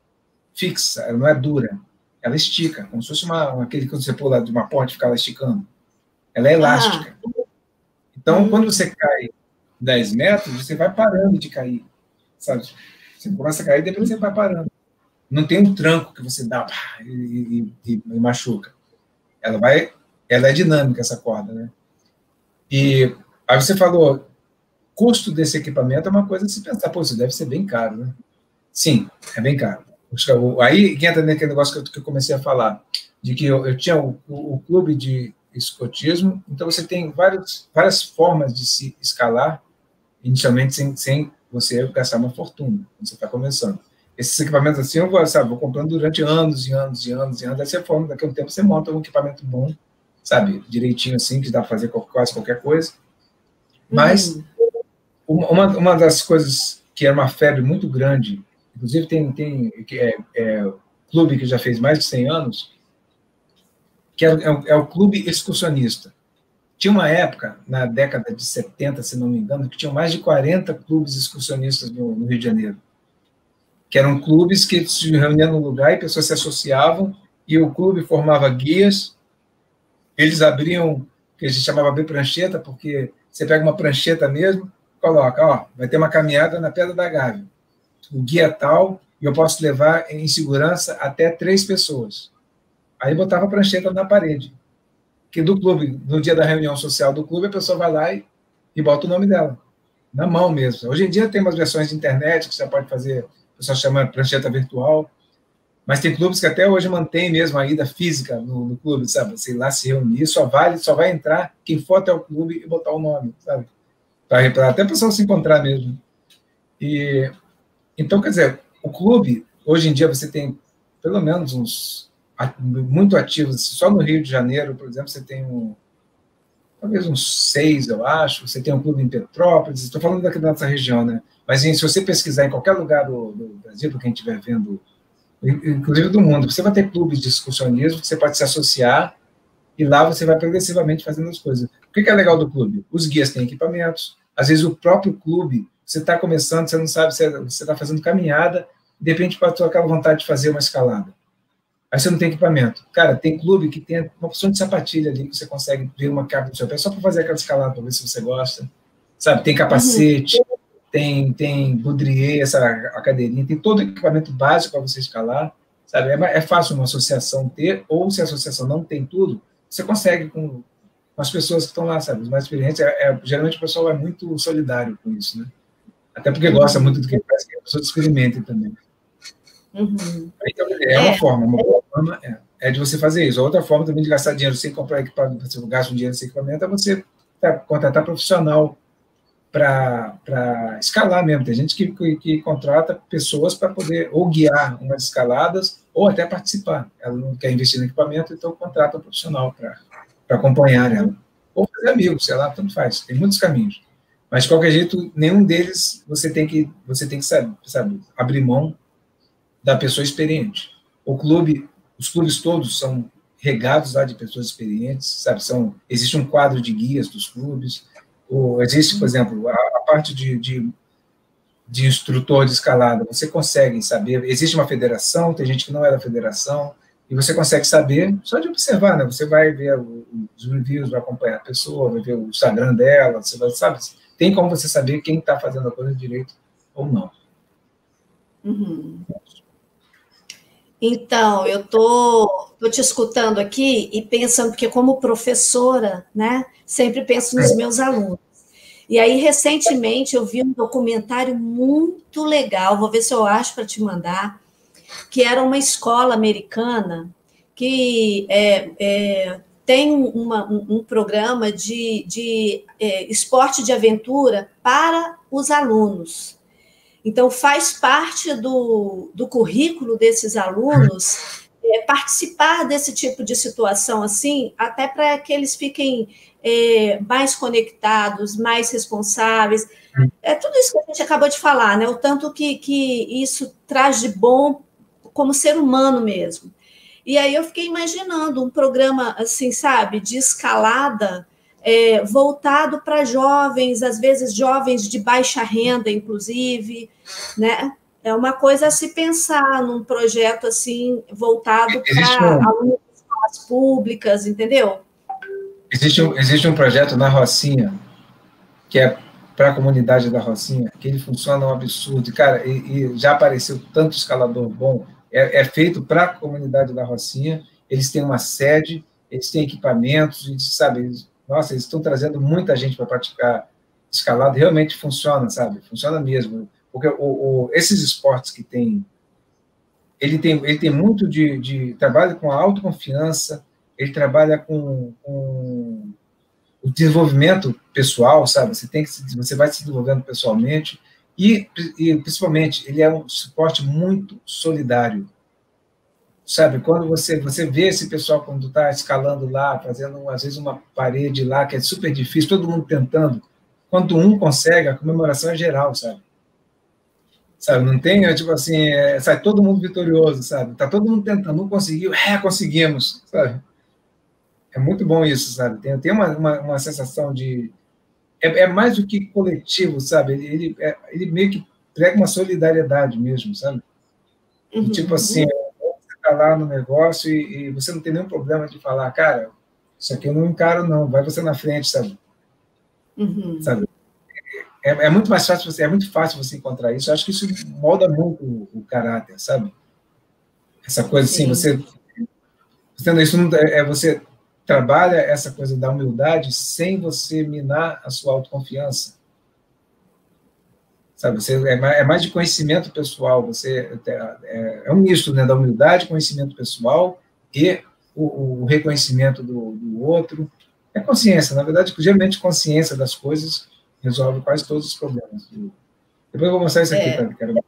fixa, ela não é dura, ela estica, como se fosse uma, aquele que você pula de uma ponte e fica lá esticando. ela é elástica. Ah. Então, hum. quando você cai dez metros, você vai parando de cair, sabe? Você começa a cair, depois você vai parando. Não tem um tranco que você dá e, e, e machuca. Ela vai, ela é dinâmica, essa corda, né? E aí você falou, custo desse equipamento é uma coisa de se pensar, pô, isso deve ser bem caro, né? Sim, é bem caro. Aí entra naquele negócio que eu, que eu comecei a falar, de que eu, eu tinha o, o, o clube de escotismo, então você tem vários, várias formas de se escalar, inicialmente sem, sem você gastar uma fortuna, quando você está começando. Esses equipamentos assim, eu vou, sabe, vou comprando durante anos e anos e anos e anos, aí você forma, daqui a um tempo você monta um equipamento bom, sabe, direitinho assim, que dá para fazer quase qualquer coisa. Mas uhum. uma, uma das coisas que era uma febre muito grande, inclusive tem, tem é, é, clube que já fez mais de cem anos, que é, é, é o clube excursionista. Tinha uma época, na década de setenta, se não me engano, que tinham mais de quarenta clubes excursionistas no, no Rio de Janeiro, que eram clubes que se reuniam num lugar e pessoas se associavam, e o clube formava guias, eles abriam, que a gente chamava de prancheta, porque você pega uma prancheta mesmo, coloca, ó, vai ter uma caminhada na Pedra da Gávea, o guia tal, e eu posso levar em segurança até três pessoas. Aí botava a prancheta na parede, que do clube, no dia da reunião social do clube, a pessoa vai lá e, e bota o nome dela, na mão mesmo. Hoje em dia tem umas versões de internet que você pode fazer, o pessoal chama prancheta virtual, mas tem clubes que até hoje mantém mesmo a ida física no, no clube, sabe? Você ir lá se reunir, só, vale, só vai entrar quem for até o clube e botar o nome, sabe? Para até a pessoa se encontrar mesmo. E, então, quer dizer, o clube, hoje em dia você tem pelo menos uns muito ativos, só no Rio de Janeiro, por exemplo, você tem um, talvez uns seis, eu acho, você tem um clube em Petrópolis, estou falando daqui da nossa região, né? Mas se você pesquisar em qualquer lugar do, do Brasil, para quem estiver vendo, inclusive do mundo, você vai ter clubes de excursionismo que você pode se associar e lá você vai progressivamente fazendo as coisas. O que é legal do clube? Os guias têm equipamentos, às vezes o próprio clube, você está começando, você não sabe, você está fazendo caminhada, de repente passou aquela vontade de fazer uma escalada. Aí você não tem equipamento. Cara, tem clube que tem uma opção de sapatilha ali, que você consegue ver uma capa do seu pé, só para fazer aquela escalada, para ver se você gosta. Sabe, tem capacete, uhum. tem, tem baudrier, essa a cadeirinha, tem todo o equipamento básico para você escalar. Sabe, é, é fácil uma associação ter, ou se a associação não tem tudo, você consegue com, com as pessoas que estão lá, sabe, os mais experientes. É, é, geralmente o pessoal é muito solidário com isso, né? Até porque uhum. gosta muito do que faz, que as pessoas experimentem também. Uhum. Então, é uma é. forma, uma boa forma é, é de você fazer isso. A outra forma também de gastar dinheiro sem comprar equipamento, você gasta um dinheiro nesse equipamento, é você tá, contratar profissional para escalar mesmo. Tem gente que, que, que contrata pessoas para poder ou guiar umas escaladas ou até participar. Ela não quer investir no equipamento, então contrata um profissional para acompanhar ela. Ou fazer amigos, sei lá, tanto faz. Tem muitos caminhos. Mas, de qualquer jeito, nenhum deles você tem que, você tem que saber, sabe, abrir mão da pessoa experiente. O clube, os clubes todos são regados lá de pessoas experientes, sabe? São, existe um quadro de guias dos clubes, ou existe, por exemplo, a, a parte de, de, de instrutor de escalada, você consegue saber, existe uma federação, tem gente que não é da federação, e você consegue saber só de observar, né? Você vai ver os reviews, vai acompanhar a pessoa, vai ver o Instagram dela, você vai, sabe? Tem como você saber quem está fazendo a coisa direito ou não. Uhum. Então, eu tô, tô te escutando aqui e pensando, porque como professora, né, sempre penso nos meus alunos. E aí, recentemente, eu vi um documentário muito legal, vou ver se eu acho para te mandar, que era uma escola americana que é, é, tem uma, um, um programa de, de é, esporte de aventura para os alunos. Então, faz parte do, do currículo desses alunos é, participar desse tipo de situação, assim, até para que eles fiquem é, mais conectados, mais responsáveis. É tudo isso que a gente acabou de falar, né? O tanto que, que isso traz de bom como ser humano mesmo. E aí eu fiquei imaginando um programa, assim, sabe, de escalada, É, voltado para jovens, às vezes jovens de baixa renda, inclusive, né? É uma coisa a se pensar num projeto assim voltado para alunos de escolas públicas, entendeu? Existe um, existe um projeto na Rocinha, que é para a comunidade da Rocinha, que ele funciona um absurdo. Cara, e, e já apareceu tanto escalador bom, é, é feito para a comunidade da Rocinha, eles têm uma sede, eles têm equipamentos, eles, sabe, eles, nossa, eles estão trazendo muita gente para praticar escalada, realmente funciona, sabe? Funciona mesmo. Porque o, o, esses esportes que tem, ele tem, ele tem muito de, de trabalho com a autoconfiança, ele trabalha com, com o desenvolvimento pessoal, sabe? Você tem que se, você vai se desenvolvendo pessoalmente e, e principalmente ele é um suporte muito solidário, sabe? Quando você você vê esse pessoal quando está escalando lá, fazendo às vezes uma parede lá que é super difícil, todo mundo tentando, quando um consegue, a comemoração é geral, sabe? Sabe? Não tem tipo assim, é, sai todo mundo vitorioso, sabe? Tá todo mundo tentando, não conseguiu, é, conseguimos, sabe? É muito bom isso, sabe? Tem, tem uma, uma, uma sensação de... É, é mais do que coletivo, sabe? Ele, ele, é, ele meio que prega uma solidariedade mesmo, sabe? Uhum. Tipo assim, você está lá no negócio e, e você não tem nenhum problema de falar, cara, isso aqui eu não encaro, não, vai você na frente, sabe? Uhum. Sabe? É, é muito mais fácil, você, é muito fácil você encontrar isso. Eu acho que isso molda muito o, o caráter, sabe? Essa coisa assim, você... você isso não, é você... trabalha essa coisa da humildade sem você minar a sua autoconfiança. Sabe, você, é, mais, é mais de conhecimento pessoal, você é, é um misto, né, da humildade, conhecimento pessoal e o, o reconhecimento do, do outro. É consciência, na verdade, geralmente consciência das coisas resolve quase todos os problemas. Depois eu vou mostrar isso aqui, é. Tá? Quero...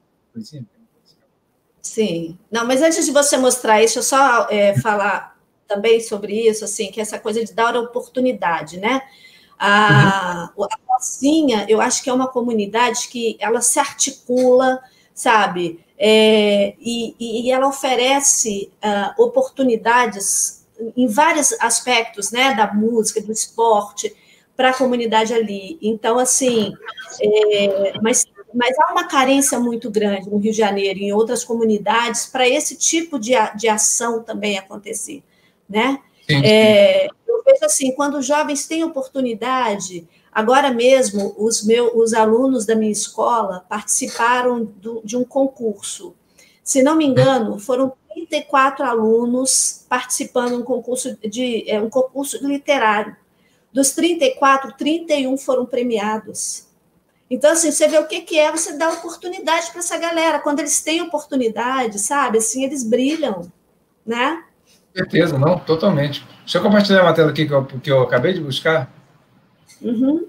Sim. Não, mas antes de você mostrar isso, eu só é, falar também sobre isso, assim, que essa coisa de dar oportunidade, né? A, uhum. a Rocinha, eu acho que é uma comunidade que ela se articula, sabe? É, e, e ela oferece uh, oportunidades em vários aspectos, né? Da música, do esporte, para a comunidade ali. Então, assim, é, mas, mas há uma carência muito grande no Rio de Janeiro e em outras comunidades para esse tipo de, de ação também acontecer, né? Sim, sim. É, eu vejo assim, quando os jovens têm oportunidade, agora mesmo os meus os alunos da minha escola participaram do, de um concurso. Se não me engano, foram trinta e quatro alunos participando de um concurso de é, um concurso literário. Dos trinta e quatro, trinta e um foram premiados. Então, assim, você vê o que, que é você dar oportunidade para essa galera. Quando eles têm oportunidade, sabe? Assim, eles brilham, né? Certeza, não, totalmente. Deixa eu compartilhar uma tela aqui que eu, que eu acabei de buscar. Uhum.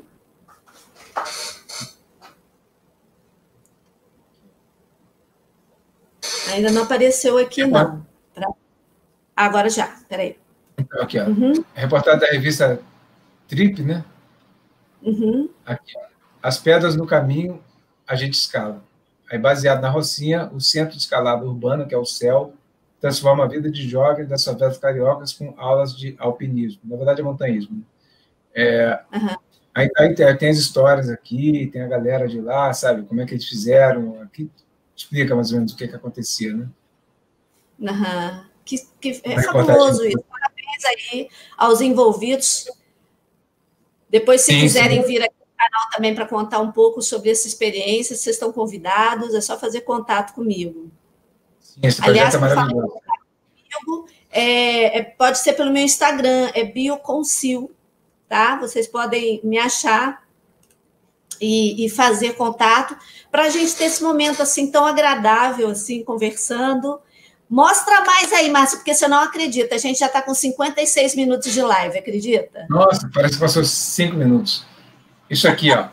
Ainda não apareceu aqui, é não. Pra... Agora já, peraí. Aqui, ó. Uhum. Reportagem da revista Trip, né? Uhum. Aqui, ó. As pedras no caminho, a gente escala. Aí, baseado na Rocinha, o Centro de Escalada Urbana, que é o C E L, transforma a vida de jovens das favelas cariocas com aulas de alpinismo. Na verdade, é montanhismo. É, uhum. aí, aí tem as histórias aqui, tem a galera de lá, sabe? Como é que eles fizeram. Aqui explica mais ou menos o que, que acontecia, né? Uhum. Que, que é fabuloso isso. Parabéns aí aos envolvidos. Depois, se sim, quiserem sim. vir aqui no canal também para contar um pouco sobre essa experiência, vocês estão convidados, é só fazer contato comigo. Sim, esse projeto Aliás, é maravilhoso. Comigo, é, é, pode ser pelo meu Instagram, é Bioconcil, tá? Vocês podem me achar e, e fazer contato para a gente ter esse momento assim tão agradável, assim, conversando. Mostra mais aí, Márcio, porque você não acredita. A gente já está com cinquenta e seis minutos de live, acredita? Nossa, parece que passou cinco minutos. Isso aqui, ó.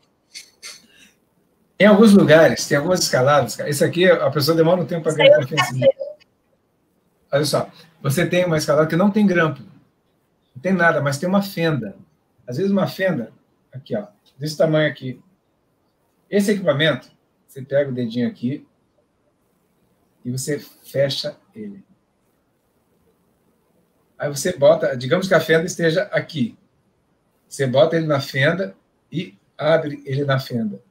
Em alguns lugares, tem algumas escaladas. Esse aqui, a pessoa demora um tempo para ganhar confiança. Olha só, você tem uma escalada que não tem grampo. Não tem nada, mas tem uma fenda. Às vezes uma fenda, aqui, ó, desse tamanho aqui. Esse equipamento, você pega o dedinho aqui e você fecha ele. Aí você bota, digamos que a fenda esteja aqui. Você bota ele na fenda e abre ele na fenda.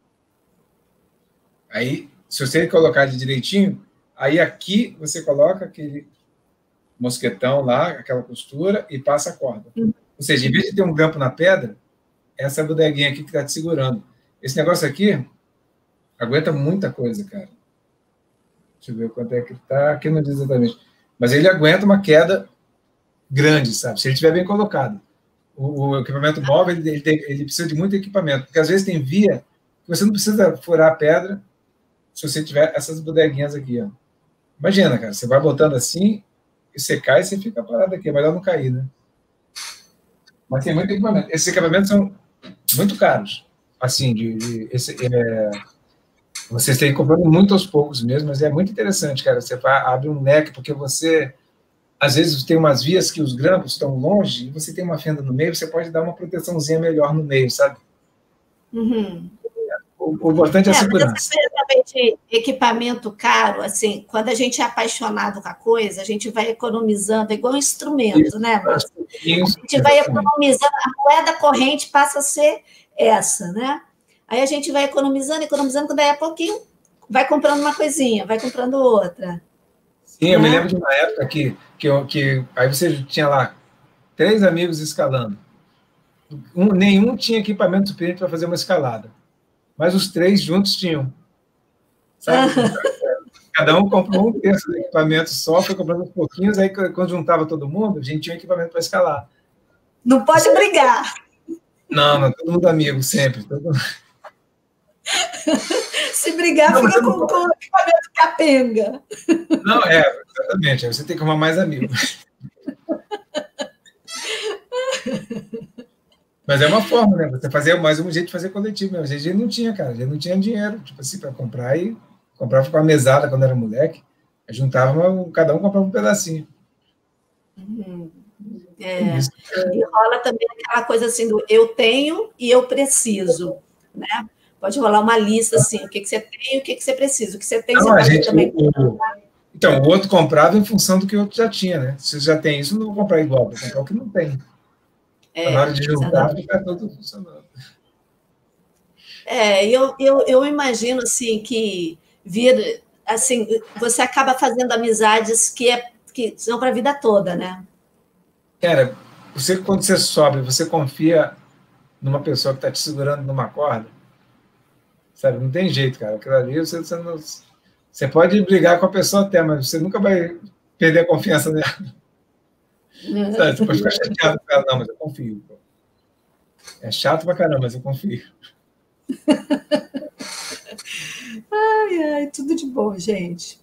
Aí, se você colocar ele direitinho, aí aqui você coloca aquele mosquetão lá, aquela costura, e passa a corda. Ou seja, em vez de ter um grampo na pedra, essa bodeguinha aqui que está te segurando. Esse negócio aqui aguenta muita coisa, cara. Deixa eu ver quanto é que está. Aqui não diz exatamente. Mas ele aguenta uma queda grande, sabe? Se ele estiver bem colocado. O, o equipamento móvel, ele, ele, tem, ele precisa de muito equipamento. Porque às vezes tem via que você não precisa furar a pedra se você tiver essas bodeguinhas aqui, ó. Imagina, cara, você vai botando assim e você cai e você fica parado aqui. É melhor não cair, né? Mas tem muito equipamento. Esses equipamentos são muito caros. Assim, de, de esse, é, vocês têm que comprar muito aos poucos mesmo, mas é muito interessante, cara. Você vai, abre um leque, porque você, às vezes, tem umas vias que os grampos estão longe e você tem uma fenda no meio, você pode dar uma proteçãozinha melhor no meio, sabe? Uhum. O, o importante é, é a segurança. Exatamente, equipamento caro, assim, quando a gente é apaixonado com a coisa, a gente vai economizando, é igual um instrumento, isso, né, Márcio? Isso, a gente vai economizando, a moeda corrente passa a ser essa, né? Aí a gente vai economizando, economizando, quando daí a pouquinho vai comprando uma coisinha, vai comprando outra. Sim, né? Eu me lembro de uma época que, que, eu, que aí você tinha lá três amigos escalando. Um, nenhum tinha equipamento suficiente para fazer uma escalada. Mas os três juntos tinham. Sabe? Cada um comprou um terço do equipamento só, foi comprando uns pouquinhos, aí quando juntava todo mundo, a gente tinha equipamento para escalar. Não pode Isso brigar. Não, não, todo mundo amigo, sempre. Todo... Se brigar, não, fica com, não... com o equipamento capenga. Não, é, exatamente, aí você tem que arrumar mais amigos. Mas é uma forma, né? Você fazer mais um jeito de fazer coletivo mesmo. A gente não tinha, cara. A gente não tinha dinheiro, tipo assim, para comprar e comprava com a mesada quando era moleque. A juntava, cada um comprava um pedacinho. Uhum. É. E rola também aquela coisa assim do eu tenho e eu preciso, né? Pode rolar uma lista assim, o que, que você tem e o que, que você precisa. O que você tem, não, você a pode gente, também. O, então, o outro comprava em função do que o outro já tinha, né? Se você já tem isso, não vou comprar igual, vou comprar o que não tem. É, na hora de juntar, fica tudo funcionando. É, eu, eu, eu imagino assim que vir, assim, você acaba fazendo amizades que, é, que são para a vida toda, né? Cara, você, quando você sobe, você confia numa pessoa que está te segurando numa corda, sabe? Não tem jeito, cara. Aquilo ali, você, você, não, você pode brigar com a pessoa até, mas você nunca vai perder a confiança nela. Sabe, você pode ficar chateado com ela, não, mas eu confio. Pô. É chato pra caramba, mas eu confio. Ai, ai, tudo de bom, gente.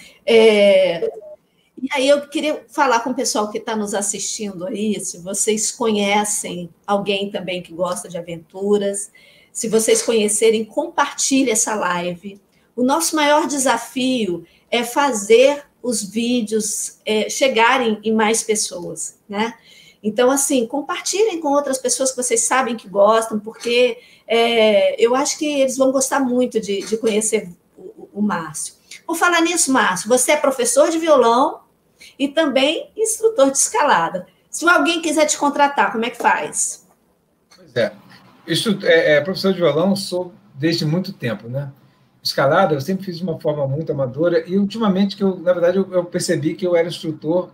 É, e aí eu queria falar com o pessoal que está nos assistindo aí, se vocês conhecem alguém também que gosta de aventuras, se vocês conhecerem, compartilhe essa live. O nosso maior desafio é fazer os vídeos é, chegarem em mais pessoas, né? Então, assim, compartilhem com outras pessoas que vocês sabem que gostam, porque é, eu acho que eles vão gostar muito de, de conhecer o, o Márcio. Por falar nisso, Márcio, você é professor de violão e também instrutor de escalada. Se alguém quiser te contratar, como é que faz? Pois é. Isso, é, é professor de violão sou desde muito tempo, né? Escalada eu sempre fiz de uma forma muito amadora e ultimamente que eu, na verdade, eu, eu percebi que eu era instrutor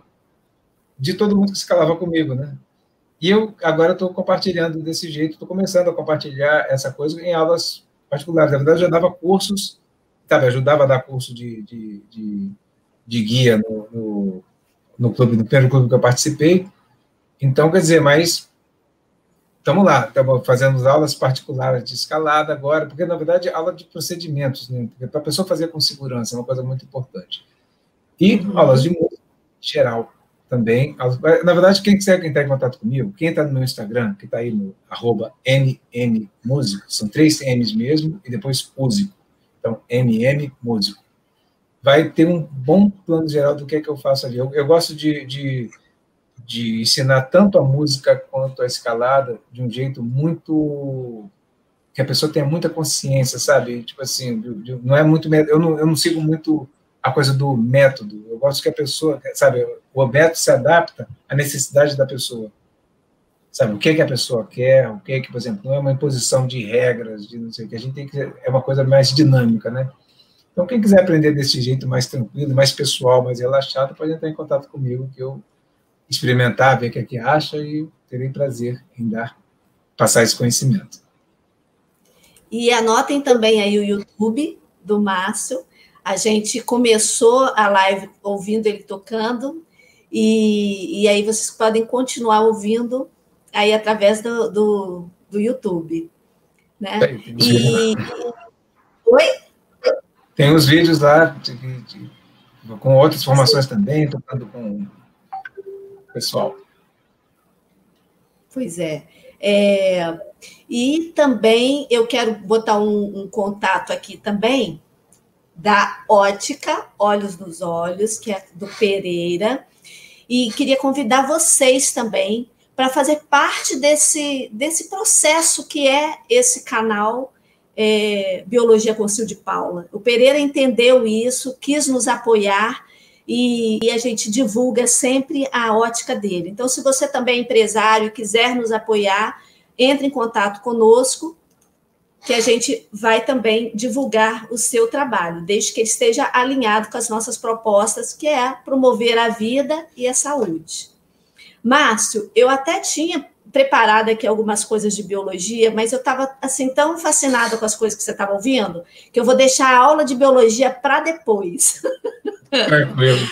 de todo mundo que escalava comigo, né? E eu agora estou compartilhando desse jeito, estou começando a compartilhar essa coisa em aulas particulares. Na verdade, eu já dava cursos, sabe? Ajudava a dar curso de, de, de, de guia no, no, no clube, no primeiro clube que eu participei. Então, quer dizer, mas estamos lá, estamos fazendo aulas particulares de escalada agora, porque, na verdade, aula de procedimentos, né? Para a pessoa fazer com segurança, é uma coisa muito importante. E uhum. aulas de música, em geral, também. Na verdade, quem quiser entrar em contato comigo, quem está no meu Instagram, que está aí no arroba mmmusico, são três M's mesmo, e depois músico. Então, mmmusico. Vai ter um bom plano geral do que é que eu faço ali. Eu, eu gosto de, de, de ensinar tanto a música quanto a escalada de um jeito muito... que a pessoa tenha muita consciência, sabe? Tipo assim, de, de, não é muito... Eu não, eu não sigo muito a coisa do método. Eu gosto que a pessoa, sabe, o método se adapta à necessidade da pessoa. Sabe, o que, que a pessoa quer, o que, que, por exemplo, não é uma imposição de regras, de não sei o que, a gente tem que... É uma coisa mais dinâmica, né? Então, quem quiser aprender desse jeito mais tranquilo, mais pessoal, mais relaxado, pode entrar em contato comigo, que eu experimentar, ver o que é que acha, e terei prazer em dar, passar esse conhecimento. E anotem também aí o YouTube do Márcio. A gente começou a live ouvindo ele tocando, e, e aí vocês podem continuar ouvindo aí através do, do, do YouTube. Né? Tem, e... Oi? Tem os vídeos lá de, de, com outras formações Sim. também, tocando com o pessoal. Pois é. é. E também eu quero botar um, um contato aqui também da Ótica Olhos nos Olhos, que é do Pereira, e queria convidar vocês também para fazer parte desse, desse processo que é esse canal é, Biologia com Sil de Paula. O Pereira entendeu isso, quis nos apoiar, e, e a gente divulga sempre a ótica dele. Então, se você também é empresário e quiser nos apoiar, entre em contato conosco, que a gente vai também divulgar o seu trabalho, desde que ele esteja alinhado com as nossas propostas, que é promover a vida e a saúde. Márcio, eu até tinha preparado aqui algumas coisas de biologia, mas eu estava assim tão fascinada com as coisas que você estava ouvindo, que eu vou deixar a aula de biologia para depois. Tranquilo.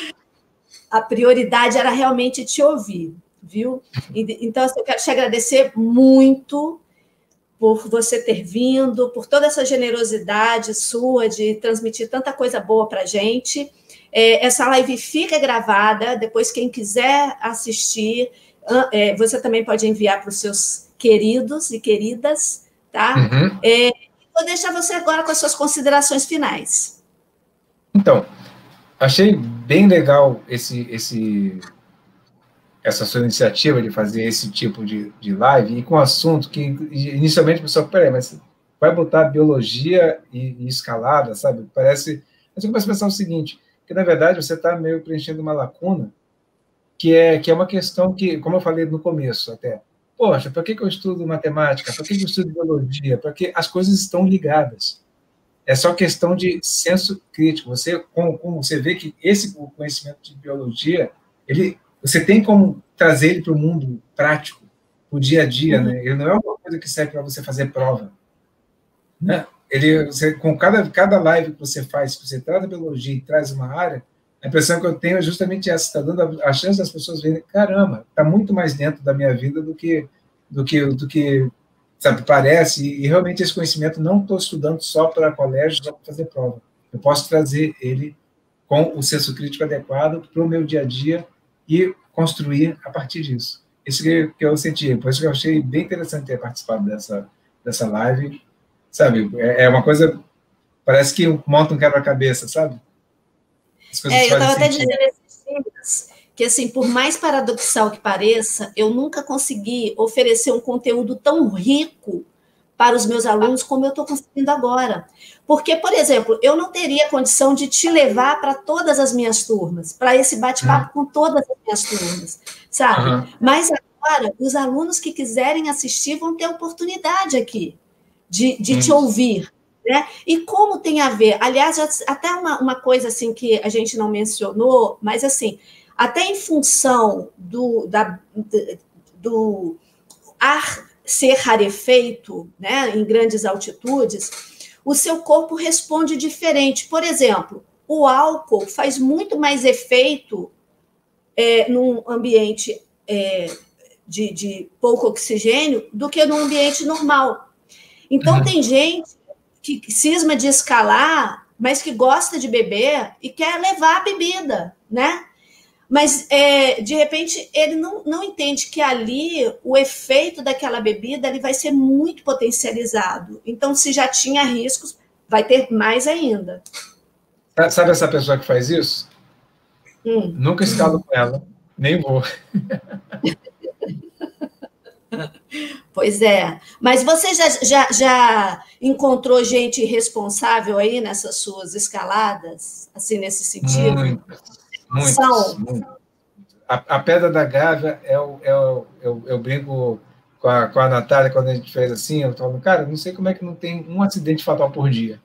A prioridade era realmente te ouvir, viu? Então, eu quero te agradecer muito por você ter vindo, por toda essa generosidade sua de transmitir tanta coisa boa para a gente. É, essa live fica gravada, depois quem quiser assistir, é, você também pode enviar para os seus queridos e queridas, tá? Uhum. É, vou deixar você agora com as suas considerações finais. Então, achei bem legal esse... esse... essa sua iniciativa de fazer esse tipo de, de live, e com um assunto que, inicialmente, o pessoal, peraí, mas vai botar biologia e, e escalada, sabe? Parece... Mas eu começo a pensar o seguinte, que, na verdade, você está meio preenchendo uma lacuna, que é, que é uma questão que, como eu falei no começo até, poxa, para que, que eu estudo matemática? Para que, que eu estudo biologia? Porque as coisas estão ligadas. É só questão de senso crítico. Você, como, como você vê que esse conhecimento de biologia, ele... Você tem como trazer ele para o mundo prático, para o dia a dia, uhum. né? Ele não é uma coisa que serve para você fazer prova, né? Ele, você, com cada, cada live que você faz, que você traz a biologia e traz uma área, a impressão que eu tenho é justamente essa, está dando a, a chance das pessoas verem, caramba, está muito mais dentro da minha vida do que, do que, do que sabe, parece, e, e realmente esse conhecimento não estou estudando só para colégio, só para fazer prova. Eu posso trazer ele com o senso crítico adequado para o meu dia a dia, e construir a partir disso. Isso que, que eu senti, por isso que eu achei bem interessante ter participado dessa, dessa live, sabe? É, é uma coisa, parece que monta um quebra-cabeça, sabe? É, eu estava até dizendo esses dias que, assim, por mais paradoxal que pareça, eu nunca consegui oferecer um conteúdo tão rico para os meus alunos como eu estou conseguindo agora. Porque, por exemplo, eu não teria condição de te levar para todas as minhas turmas, para esse bate-papo uhum. com todas as minhas turmas, sabe? Uhum. Mas agora, os alunos que quiserem assistir vão ter oportunidade aqui de, de uhum. te ouvir, né? E como tem a ver? Aliás, até uma, uma coisa assim que a gente não mencionou, mas assim, até em função do, da, do ar ser rarefeito, né, em grandes altitudes, o seu corpo responde diferente. Por exemplo, o álcool faz muito mais efeito é, num ambiente é, de, de pouco oxigênio do que num ambiente normal. Então, uhum. tem gente que cisma de escalar, mas que gosta de beber e quer levar a bebida, né? Mas, é, de repente, ele não, não entende que ali o efeito daquela bebida ele vai ser muito potencializado. Então, se já tinha riscos, vai ter mais ainda. Sabe essa pessoa que faz isso? Hum. Nunca escalo com ela, nem vou. Pois é. Mas você já, já, já encontrou gente responsável aí nessas suas escaladas? Assim, nesse sentido? Muitas. Muitos, muitos. A, a pedra da Gávea é o, é o, eu, eu brinco com a, com a Natália quando a gente fez assim, eu falo, cara, não sei como é que não tem um acidente fatal por dia,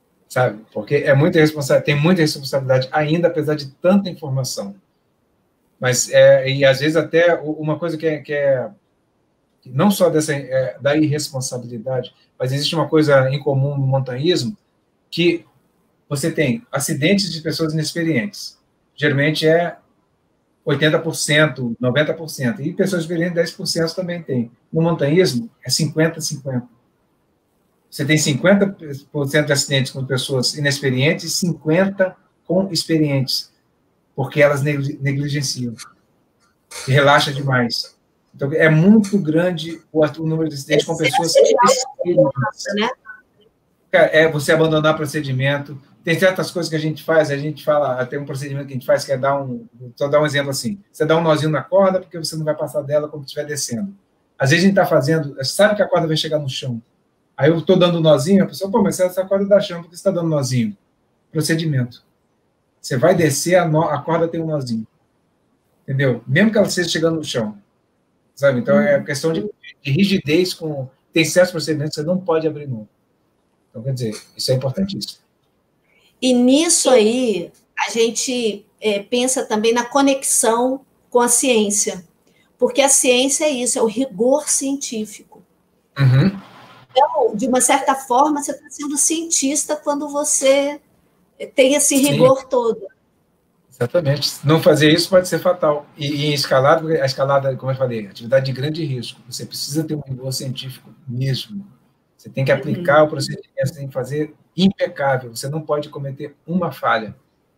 sabe? Porque é muita responsabilidade, tem muita responsabilidade ainda, apesar de tanta informação. Mas, é, e às vezes até uma coisa que é, que é não só dessa, é, da irresponsabilidade, mas existe uma coisa em comum no montanhismo, que você tem acidentes de pessoas inexperientes. Geralmente é oitenta por cento, noventa por cento, e pessoas experientes, dez por cento também tem. No montanhismo, é cinquenta a cinquenta. Você tem cinquenta por cento de acidentes com pessoas inexperientes e cinquenta por cento com experientes, porque elas negligenciam e relaxam demais. Então, é muito grande o, o número de acidentes com pessoas experientes. Né? É você abandonar procedimento. Tem certas coisas que a gente faz, a gente fala, tem um procedimento que a gente faz que é dar um, só dar um exemplo assim, você dá um nozinho na corda porque você não vai passar dela quando estiver descendo. Às vezes a gente está fazendo, sabe que a corda vai chegar no chão. Aí eu estou dando um nozinho, a pessoa, pô, mas essa corda dá chão, por que você está dando nozinho? Procedimento. Você vai descer, a, no, a corda tem um nozinho. Entendeu? Mesmo que ela esteja chegando no chão. Sabe? Então, é questão de, de rigidez com... Tem certos procedimentos que você não pode abrir mão. Então, quer dizer, isso é importantíssimo. E nisso aí, a gente é, pensa também na conexão com a ciência. Porque a ciência é isso, é o rigor científico. Uhum. Então, de uma certa forma, você está sendo cientista quando você tem esse rigor Sim. todo. Exatamente. Não fazer isso pode ser fatal. E, e em escalada, a escalada, como eu falei, atividade de grande risco. Você precisa ter um rigor científico mesmo. Você tem que aplicar uhum. o procedimento, você tem que fazer impecável. Você não pode cometer uma falha.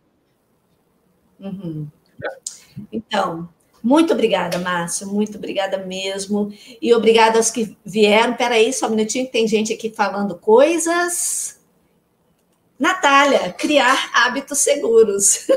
Uhum. Então, muito obrigada, Márcio. Muito obrigada mesmo. E obrigada aos que vieram. Espera aí, só um minutinho, que tem gente aqui falando coisas... Natália, criar hábitos seguros.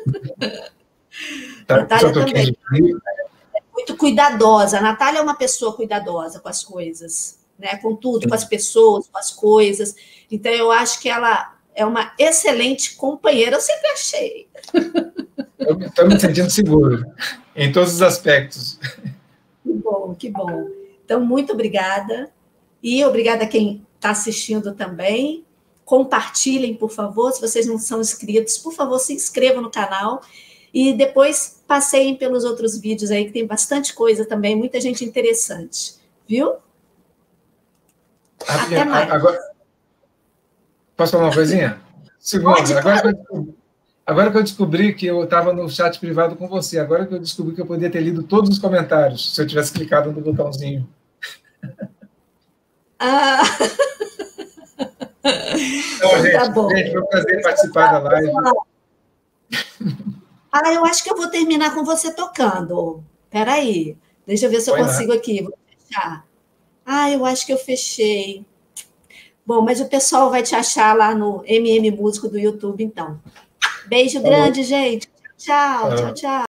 Tá, Natália também. É muito cuidadosa. A Natália é uma pessoa cuidadosa com as coisas, né? Com tudo, com as pessoas, com as coisas. Então, eu acho que ela é uma excelente companheira. Eu sempre achei. Eu estou me sentindo seguro, em todos os aspectos. Que bom, que bom. Então, muito obrigada. E obrigada a quem está assistindo também. Compartilhem, por favor. Se vocês não são inscritos, por favor, se inscrevam no canal. E depois passeiem pelos outros vídeos aí, que tem bastante coisa também, muita gente interessante. Viu? Ah, Até mais. Agora, posso falar uma coisinha? Segundo, Pode, agora, claro. que eu, agora que eu descobri que eu estava no chat privado com você, agora que eu descobri que eu podia ter lido todos os comentários, se eu tivesse clicado no botãozinho. Ah... Então, gente, tá bom. Gente, foi um prazer participar da live. Ah, eu acho que eu vou terminar com você tocando. Espera aí. Deixa eu ver se eu Foi consigo lá. aqui. Vou fechar. Ah, eu acho que eu fechei. Bom, mas o pessoal vai te achar lá no M M Músico do YouTube, então. Beijo Falou. grande, gente. Tchau, tchau, tchau, tchau.